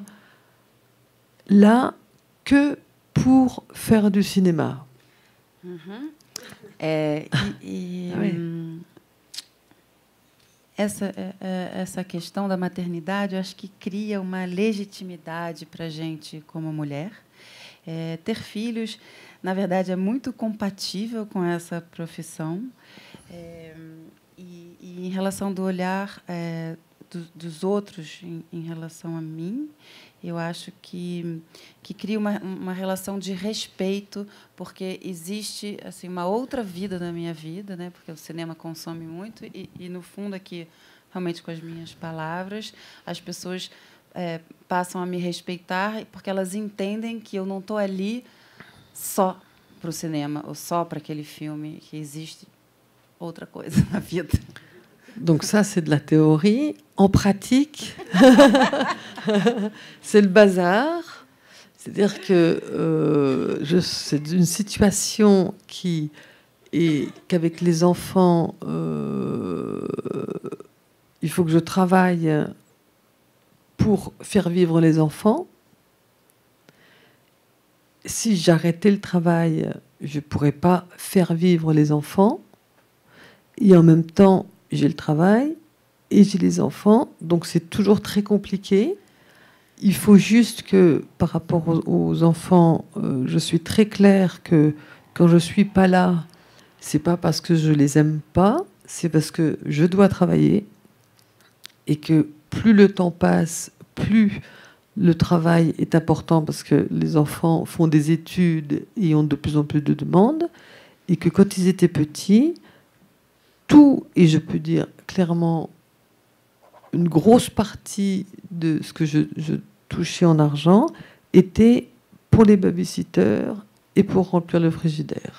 là que pour faire du cinéma. Uhum. É, e, e, Ah, oui. hum, essa, é, é, essa questão da maternidade, eu acho que cria uma legitimidade para a gente como mulher. É, ter filhos, na verdade, é muito compatível com essa profissão. É, e, e em relação do olhar é, do, dos outros em, em relação a mim, eu acho que, que cria uma, uma relação de respeito, porque existe assim uma outra vida na minha vida, né? Porque o cinema consome muito e, e no fundo aqui, realmente com as minhas palavras, as pessoas é, passam a me respeitar porque elas entendem que eu não estou ali só para o cinema ou só para aquele filme, que existe outra coisa na vida. Donc ça, c'est de la théorie. En pratique, c'est le bazar. C'est-à-dire que euh, je- c'est une situation qui est qu'avec les enfants, euh, il faut que je travaille pour faire vivre les enfants. Si j'arrêtais le travail, je ne pourrais pas faire vivre les enfants. Et en même temps, j'ai le travail et j'ai les enfants. Donc c'est toujours très compliqué. Il faut juste que, par rapport aux, aux enfants, euh, je suis très claire que quand je ne suis pas là, c'est pas parce que je les aime pas, c'est parce que je dois travailler et que plus le temps passe, plus le travail est important parce que les enfants font des études et ont de plus en plus de demandes, et que quand ils étaient petits, tout, et je peux dire clairement une grosse partie de ce que je, je touchais en argent était pour les babysitters et pour remplir le frigidaire.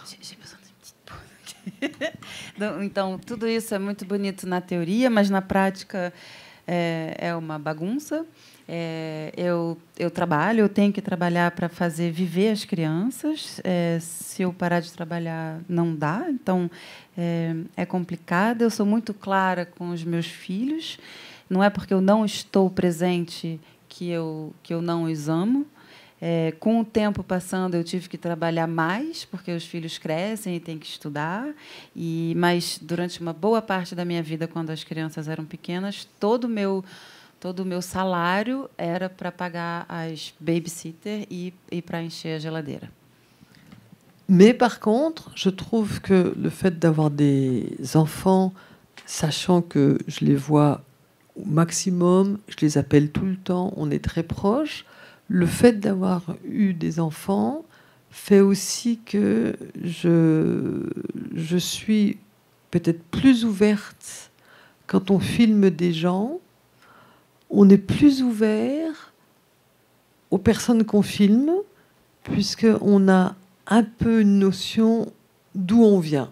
Então, então, tudo isso é muito bonito na teoria, mas na prática é, é uma bagunça. É, eu, eu trabalho, eu tenho que trabalhar para fazer viver as crianças. É, se eu parar de trabalhar, não dá. Então, é, é complicado. Eu sou muito clara com os meus filhos. Não é porque eu não estou presente que eu, que eu não os amo. É, com o tempo passando, eu tive que trabalhar mais, porque os filhos crescem e têm que estudar. E, mas, durante uma boa parte da minha vida, quando as crianças eram pequenas, todo o meu... todo o meu salário era para pagar as babysitter e, e para encher a geladeira. Mais par contre, je trouve que le fait d'avoir des enfants, sachant que je les vois au maximum, je les appelle tout le temps, on est très proches, le fait d'avoir eu des enfants fait aussi que je, je suis peut-être plus ouverte quand on filme des gens, on est plus ouvert aux personnes qu'on filme, puisqu'on a un peu une notion d'où on vient.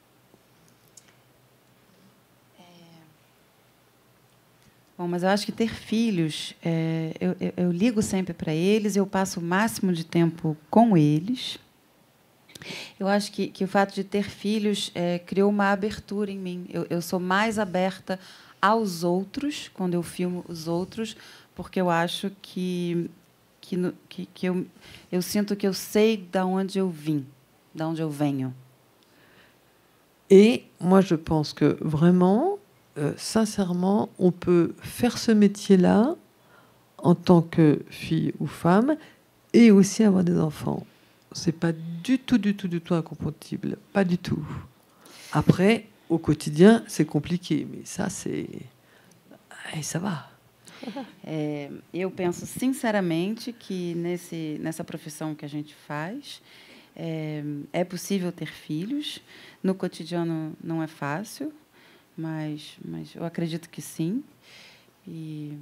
Bom, mas eu acho que ter filhos, é, eu, eu, eu ligo sempre para eles, eu passo o máximo de tempo com eles. Eu acho que, que o fato de ter filhos é, criou uma abertura em mim. Eu, eu sou mais aberta aos outros, quando eu filmo os outros, porque eu acho que, que, que, que eu, eu sinto que eu sei de onde eu vim, de onde eu venho. Et moi, je pense que vraiment, euh, sincèrement, on peut faire ce métier-là en tant que fille ou femme et aussi avoir des enfants. C'est pas du tout, du tout, du tout incompatible. Pas du tout. Après, au quotidien, c'est compliqué, mais ça, c'est... Aí, ça va. É, eu penso sinceramente que nesse, nessa profissão que a gente faz, é, é possível ter filhos. No cotidiano não é fácil, mas, mas eu acredito que sim. E,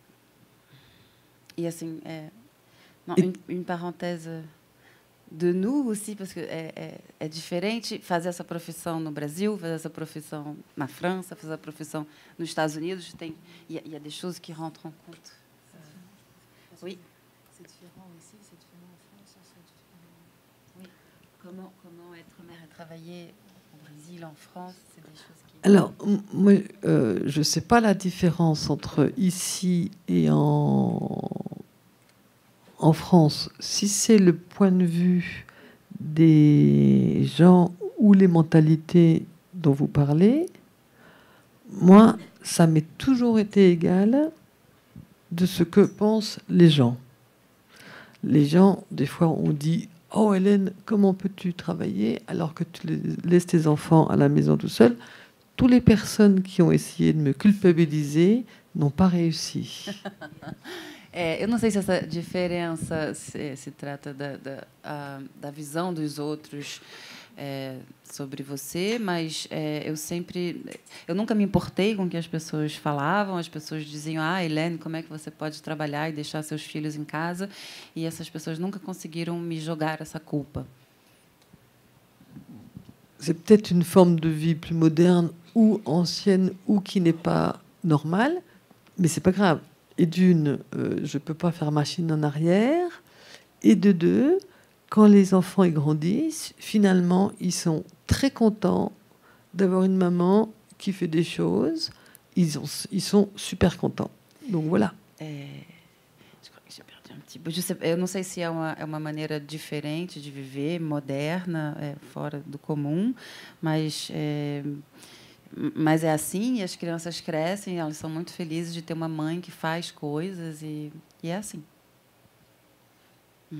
e assim, é, não, une, une parenthèse de nous aussi, parce que é, é, é diferente fazer essa profissão no Brasil, fazer essa profissão na França, fazer a profissão nos Estados Unidos. Tem, il y a des choses qui rentrent en compte. Oui. C'est différent ici, c'est différent en France, c'est différent. Oui. Comment, comment être mère et travailler au Brésil, en France, c'est des choses qui... Alors, moi, euh, je ne sais pas la différence entre ici et en, en France. Si c'est le point de vue des gens ou les mentalités dont vous parlez, moi, ça m'est toujours été égal de ce que pensent les gens. Les gens, des fois, on dit « Oh Hélène, comment peux-tu travailler alors que tu laisses tes enfants à la maison tout seul ?» Toutes les personnes qui ont essayé de me culpabiliser n'ont pas réussi. É, eu não sei se essa diferença se, se trata da, da, a, da visão dos outros é, sobre você, mas é, eu sempre, eu nunca me importei com o que as pessoas falavam. As pessoas diziam: ah, Hélène, como é que você pode trabalhar e deixar seus filhos em casa? E essas pessoas nunca conseguiram me jogar essa culpa. C'est peut-être une forme de vie plus moderne ou ancienne ou qui n'est pas normale, mais c'est pas grave. Et d'une, euh, je peux pas faire machine en arrière. Et de deux, quand les enfants ils grandissent, finalement, ils sont très contents d'avoir une maman qui fait des choses. Ils, ont, ils sont super contents. Donc voilà. É, eu, sei, eu não sei se é uma, é uma maneira diferente de viver, moderna, é, fora do comum, mas é, mas é assim, e as crianças crescem, elas são muito felizes de ter uma mãe que faz coisas, e, e é assim. Hum.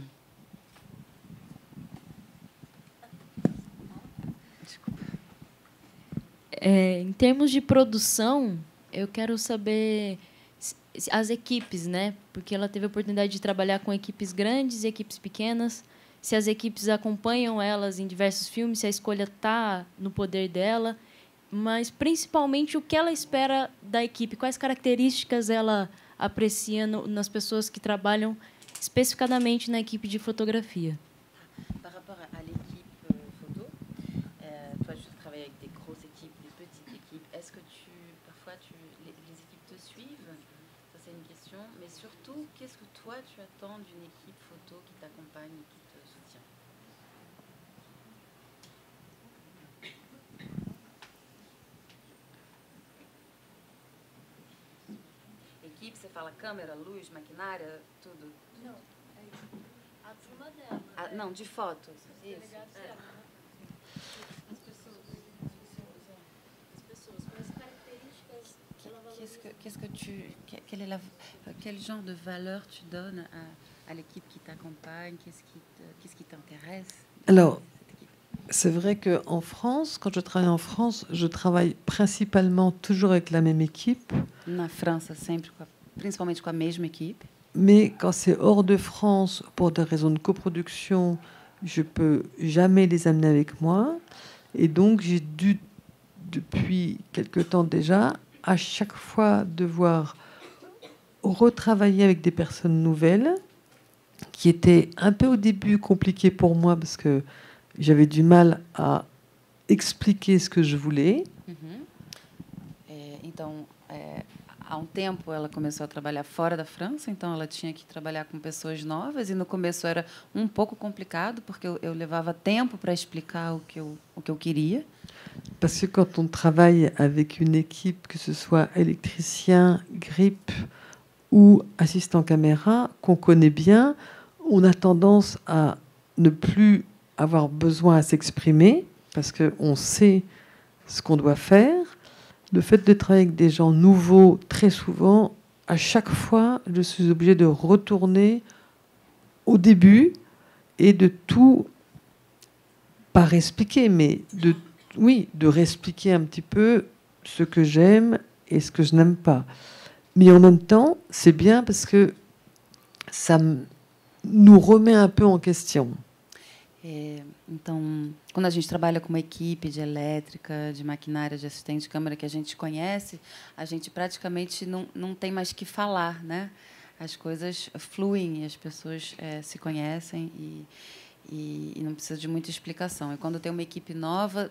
É, em termos de produção, eu quero saber as equipes, né? Porque ela teve a oportunidade de trabalhar com equipes grandes e equipes pequenas. Se as equipes acompanham elas em diversos filmes, se a escolha está no poder dela, mas principalmente o que ela espera da equipe, quais características ela aprecia no, nas pessoas que trabalham especificadamente na equipe de fotografia. Par rapport à l'équipe photo, euh, toi tu travailles avec des grosses équipes, des petites équipes. Est-ce que tu, parfois tu, les, les équipes te suivent? Ça c'est une question. Mais surtout, qu'est-ce que toi tu attends d'une équipe photo qui t'accompagne et qui te soutient? Equipe, você fala câmera, luz, maquinária, tudo? Não, é a turma dela. Ah, não, de fotos. Isso. É. As pessoas, as pessoas, as pessoas, quais características ela valoriza? qu'est-ce que, qu'est-ce que tu, quel, est la, quel genre de valeur tu donnes à, à l'équipe qui t'accompagne? Qu'est-ce qui, te, qu'est-ce qui t'intéresse? Alors, c'est vrai qu'en France, quand je travaille en France, je travaille principalement toujours avec la même équipe. Na França, sempre com a, principalmente com a mesma equipe. Mais quand c'est hors de France, pour des raisons de coproduction, je peux jamais les amener avec moi. Et donc, j'ai dû, depuis quelque temps déjà, à chaque fois devoir retravailler avec des personnes nouvelles, qui étaient un peu au début compliquées pour moi, parce que j'avais du mal à expliquer ce que je voulais. Uhum. É, então, é, há um tempo ela começou a trabalhar fora da França, então ela tinha que trabalhar com pessoas novas, e no começo era um pouco complicado, porque eu, eu levava tempo para explicar o que eu, o que eu queria. Parce que quand on travaille avec une équipe, que ce soit électricien, grip ou assistant caméra, qu'on connaît bien, on a tendance à ne plus avoir besoin à s'exprimer, parce qu'on sait ce qu'on doit faire. Le fait de travailler avec des gens nouveaux, très souvent, à chaque fois, je suis obligée de retourner au début et de tout, pas réexpliquer, mais de, oui, de réexpliquer un petit peu ce que j'aime et ce que je n'aime pas. Mais en même temps, c'est bien parce que ça nous remet un peu en question. É, então, quando a gente trabalha com uma equipe de elétrica, de maquinária, de assistente de câmera que a gente conhece, a gente praticamente não, não tem mais que falar, né? As coisas fluem, as pessoas é, se conhecem e, e, e não precisa de muita explicação. E quando tem uma equipe nova,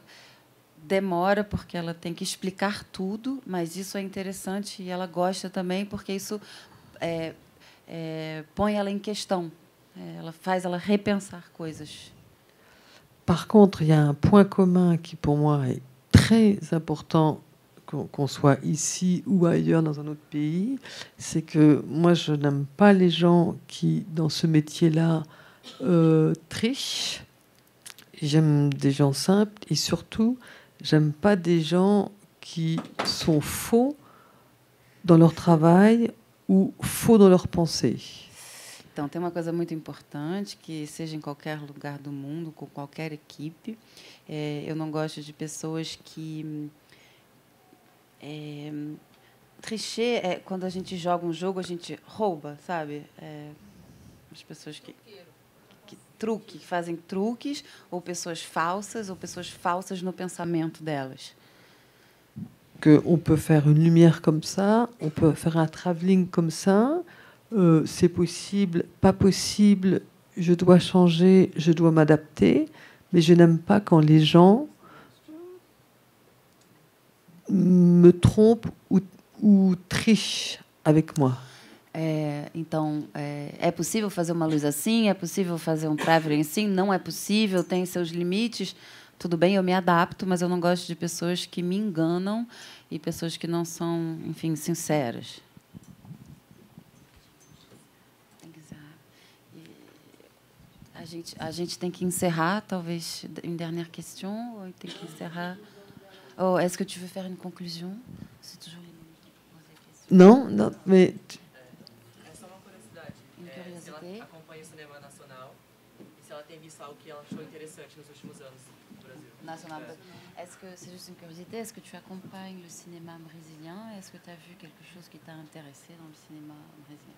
demora porque ela tem que explicar tudo, mas isso é interessante e ela gosta também porque isso é, é, põe ela em questão, é, ela faz ela repensar coisas. Par contre, il y a un point commun qui, pour moi, est très important, qu'on qu'on soit ici ou ailleurs dans un autre pays, c'est que moi, je n'aime pas les gens qui, dans ce métier-là, euh, trichent. J'aime des gens simples et surtout, j'aime pas des gens qui sont faux dans leur travail ou faux dans leurs pensées. Então, tem uma coisa muito importante, que seja em qualquer lugar do mundo, com qualquer equipe, é, eu não gosto de pessoas que... É, tricher é quando a gente joga um jogo, a gente rouba, sabe? É, as pessoas que, que, truque, que fazem truques, ou pessoas falsas, ou pessoas falsas no pensamento delas. Que on peut faire une lumière comme ça, on peut faire un travelling comme ça, Euh, c'est possible, pas possible, je dois changer, je dois m'adapter, mais je n'aime pas quand les gens me trompent ou, ou trichent avec moi. É, então, é, é possível fazer uma luz assim? É possível fazer um traveling assim? Não é possível, tem seus limites. Tudo bem, eu me adapto, mas eu não gosto de pessoas que me enganam e pessoas que não são, enfim, sinceras. A gente, a gente tem que encerrar, talvez, une dernière question, ou tem que encerrar. Oh, est-ce que tu veux faire une conclusion? C'est toujours les mêmes qui posent des questions. Non, non, mais... É só uma curiosidade. É, se ela acompanha o cinema nacional e se ela tem visto algo que ela achou interessante nos últimos anos no Brasil. National. Est-ce que, c'est juste une curiosité, est-ce que tu accompagnes le cinéma brésilien? Est-ce que tu as vu quelque chose qui t'a intéressé dans le cinéma brésilien?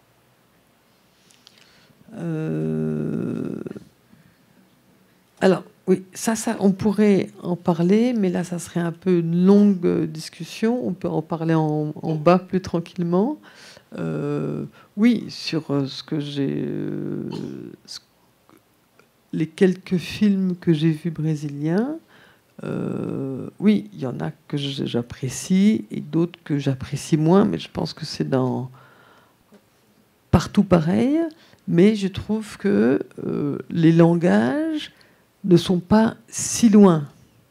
Euh... Alors, oui, ça, ça, on pourrait en parler, mais là, ça serait un peu une longue discussion. On peut en parler en, en bas plus tranquillement. Euh, oui, sur ce que j'ai... Euh, ce, les quelques films que j'ai vus brésiliens, euh, oui, il y en a que j'apprécie et d'autres que j'apprécie moins, mais je pense que c'est dans... partout pareil. Mais je trouve que euh, les langages ne sont pas si loin.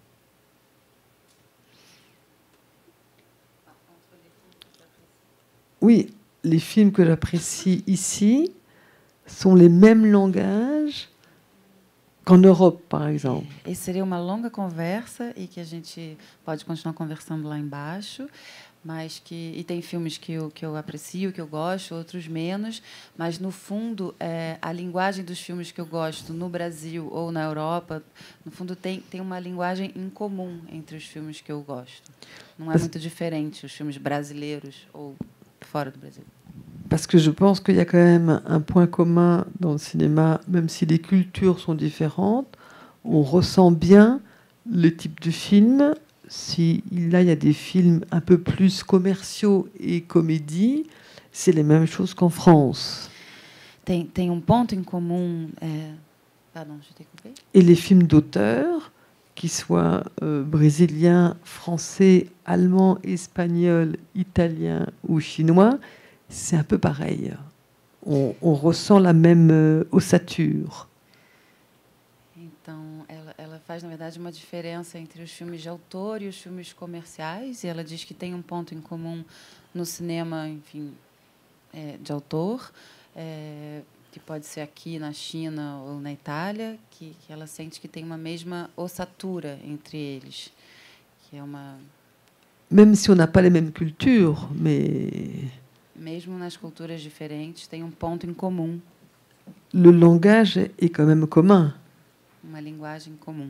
Oui, les films que j'apprécie ici sont les mêmes langages qu'en Europe, par exemple. Esse seria uma longa conversa e que a gente pode continuar conversando lá embaixo, mas que e tem filmes que eu que eu aprecio, que eu gosto, outros menos, mas no fundo é, a linguagem dos filmes que eu gosto no Brasil ou na Europa, no fundo tem tem uma linguagem em comum entre os filmes que eu gosto. Não é muito diferente os filmes brasileiros ou fora do Brasil. Parce que je pense qu'il y a quand même un point commun dans le cinéma, même si les cultures sont différentes, on ressent bien le type de film. Si là, il y a des films un peu plus commerciaux et comédie, c'est les mêmes choses qu'en France. Tem, tem um ponto em comum... É... Pardon, je t'ai coupé. Et les films d'auteur, qu'ils soient euh, brésiliens, français, allemands, espagnols, italiens ou chinois, c'est un peu pareil. On, on ressent la même euh, ossature. Então, ela, ela faz, na verdade, uma diferença entre os filmes de autor e os filmes comerciais. E ela diz que tem um ponto em comum no cinema, enfim, é, de autor, é, que pode ser aqui na China ou na Itália, que, que ela sente que tem uma mesma ossatura entre eles. Que é uma... Même si on n'a pas les mêmes cultures, mais... Mesmo nas culturas diferentes, tem um ponto em comum. Le langage est quand même commun. Uma linguagem comum.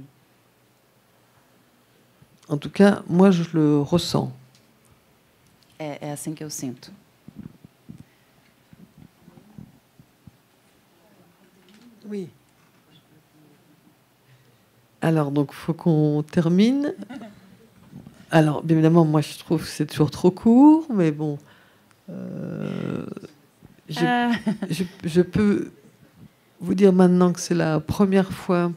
En tout cas, moi, je le ressens. É, é assim que eu sinto. Oui. Alors, donc, il faut qu'on termine. Alors, bien évidemment, moi, je trouve que c'est toujours trop court, mais bon... Euh, je, ah. je, je peux vous dire maintenant que c'est la première fois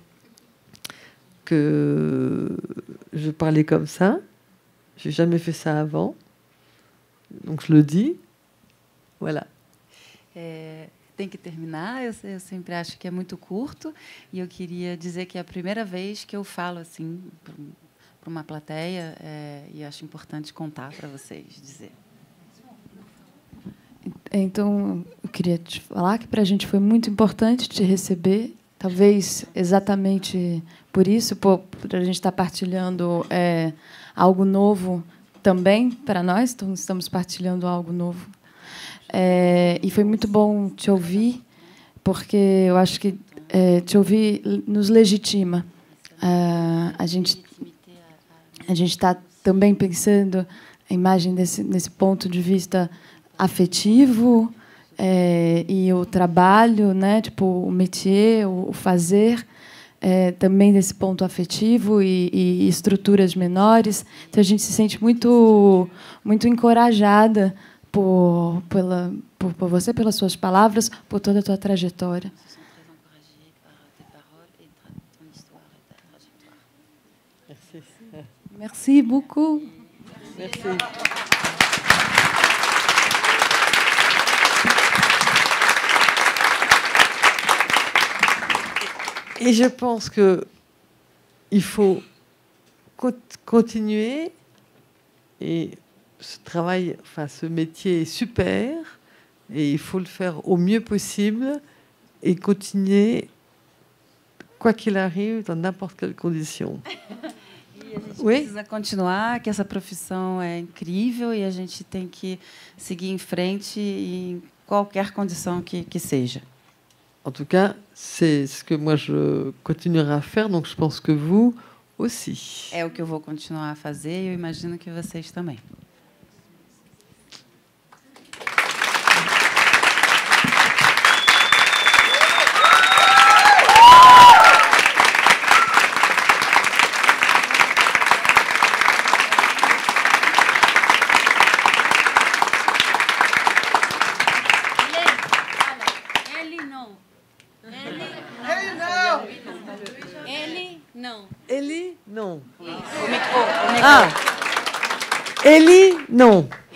que je parlais comme ça. J'ai jamais fait ça avant. Donc je le dis. Voilà. É, tem que terminar. Eu, eu sempre acho que é muito curto. E eu queria dizer que é a primeira vez que eu falo assim para uma plateia. É, e acho importante contar para vocês, dizer. Então, eu queria te falar que para a gente foi muito importante te receber, talvez exatamente por isso, por, por a gente estar partilhando é, algo novo também para nós, então estamos partilhando algo novo. É, e foi muito bom te ouvir, porque eu acho que é, te ouvir nos legitima. É, a gente a gente está também pensando a imagem desse, nesse ponto de vista afetivo é, e o trabalho, né, tipo o métier, o, o fazer, é, também desse ponto afetivo e, e estruturas menores. Então a gente se sente muito muito encorajada por pela por, por você, pelas suas palavras, por toda a tua trajetória. Merci beaucoup. Merci. Et je pense qu'il faut continuer. Et ce travail, enfin ce métier est super. Et il faut le faire au mieux possible et continuer, quoi qu'il arrive, dans n'importe quelle condition. E a gente oui? precisa continuar, que essa profissão é incrível e a gente tem que seguir em frente em qualquer condição que, que seja. En tout cas, c'est ce que moi je continuerai à faire, donc je pense que vous aussi. É o que eu vou continuar a fazer e eu imagino que vocês também. Ah, Ellie, non.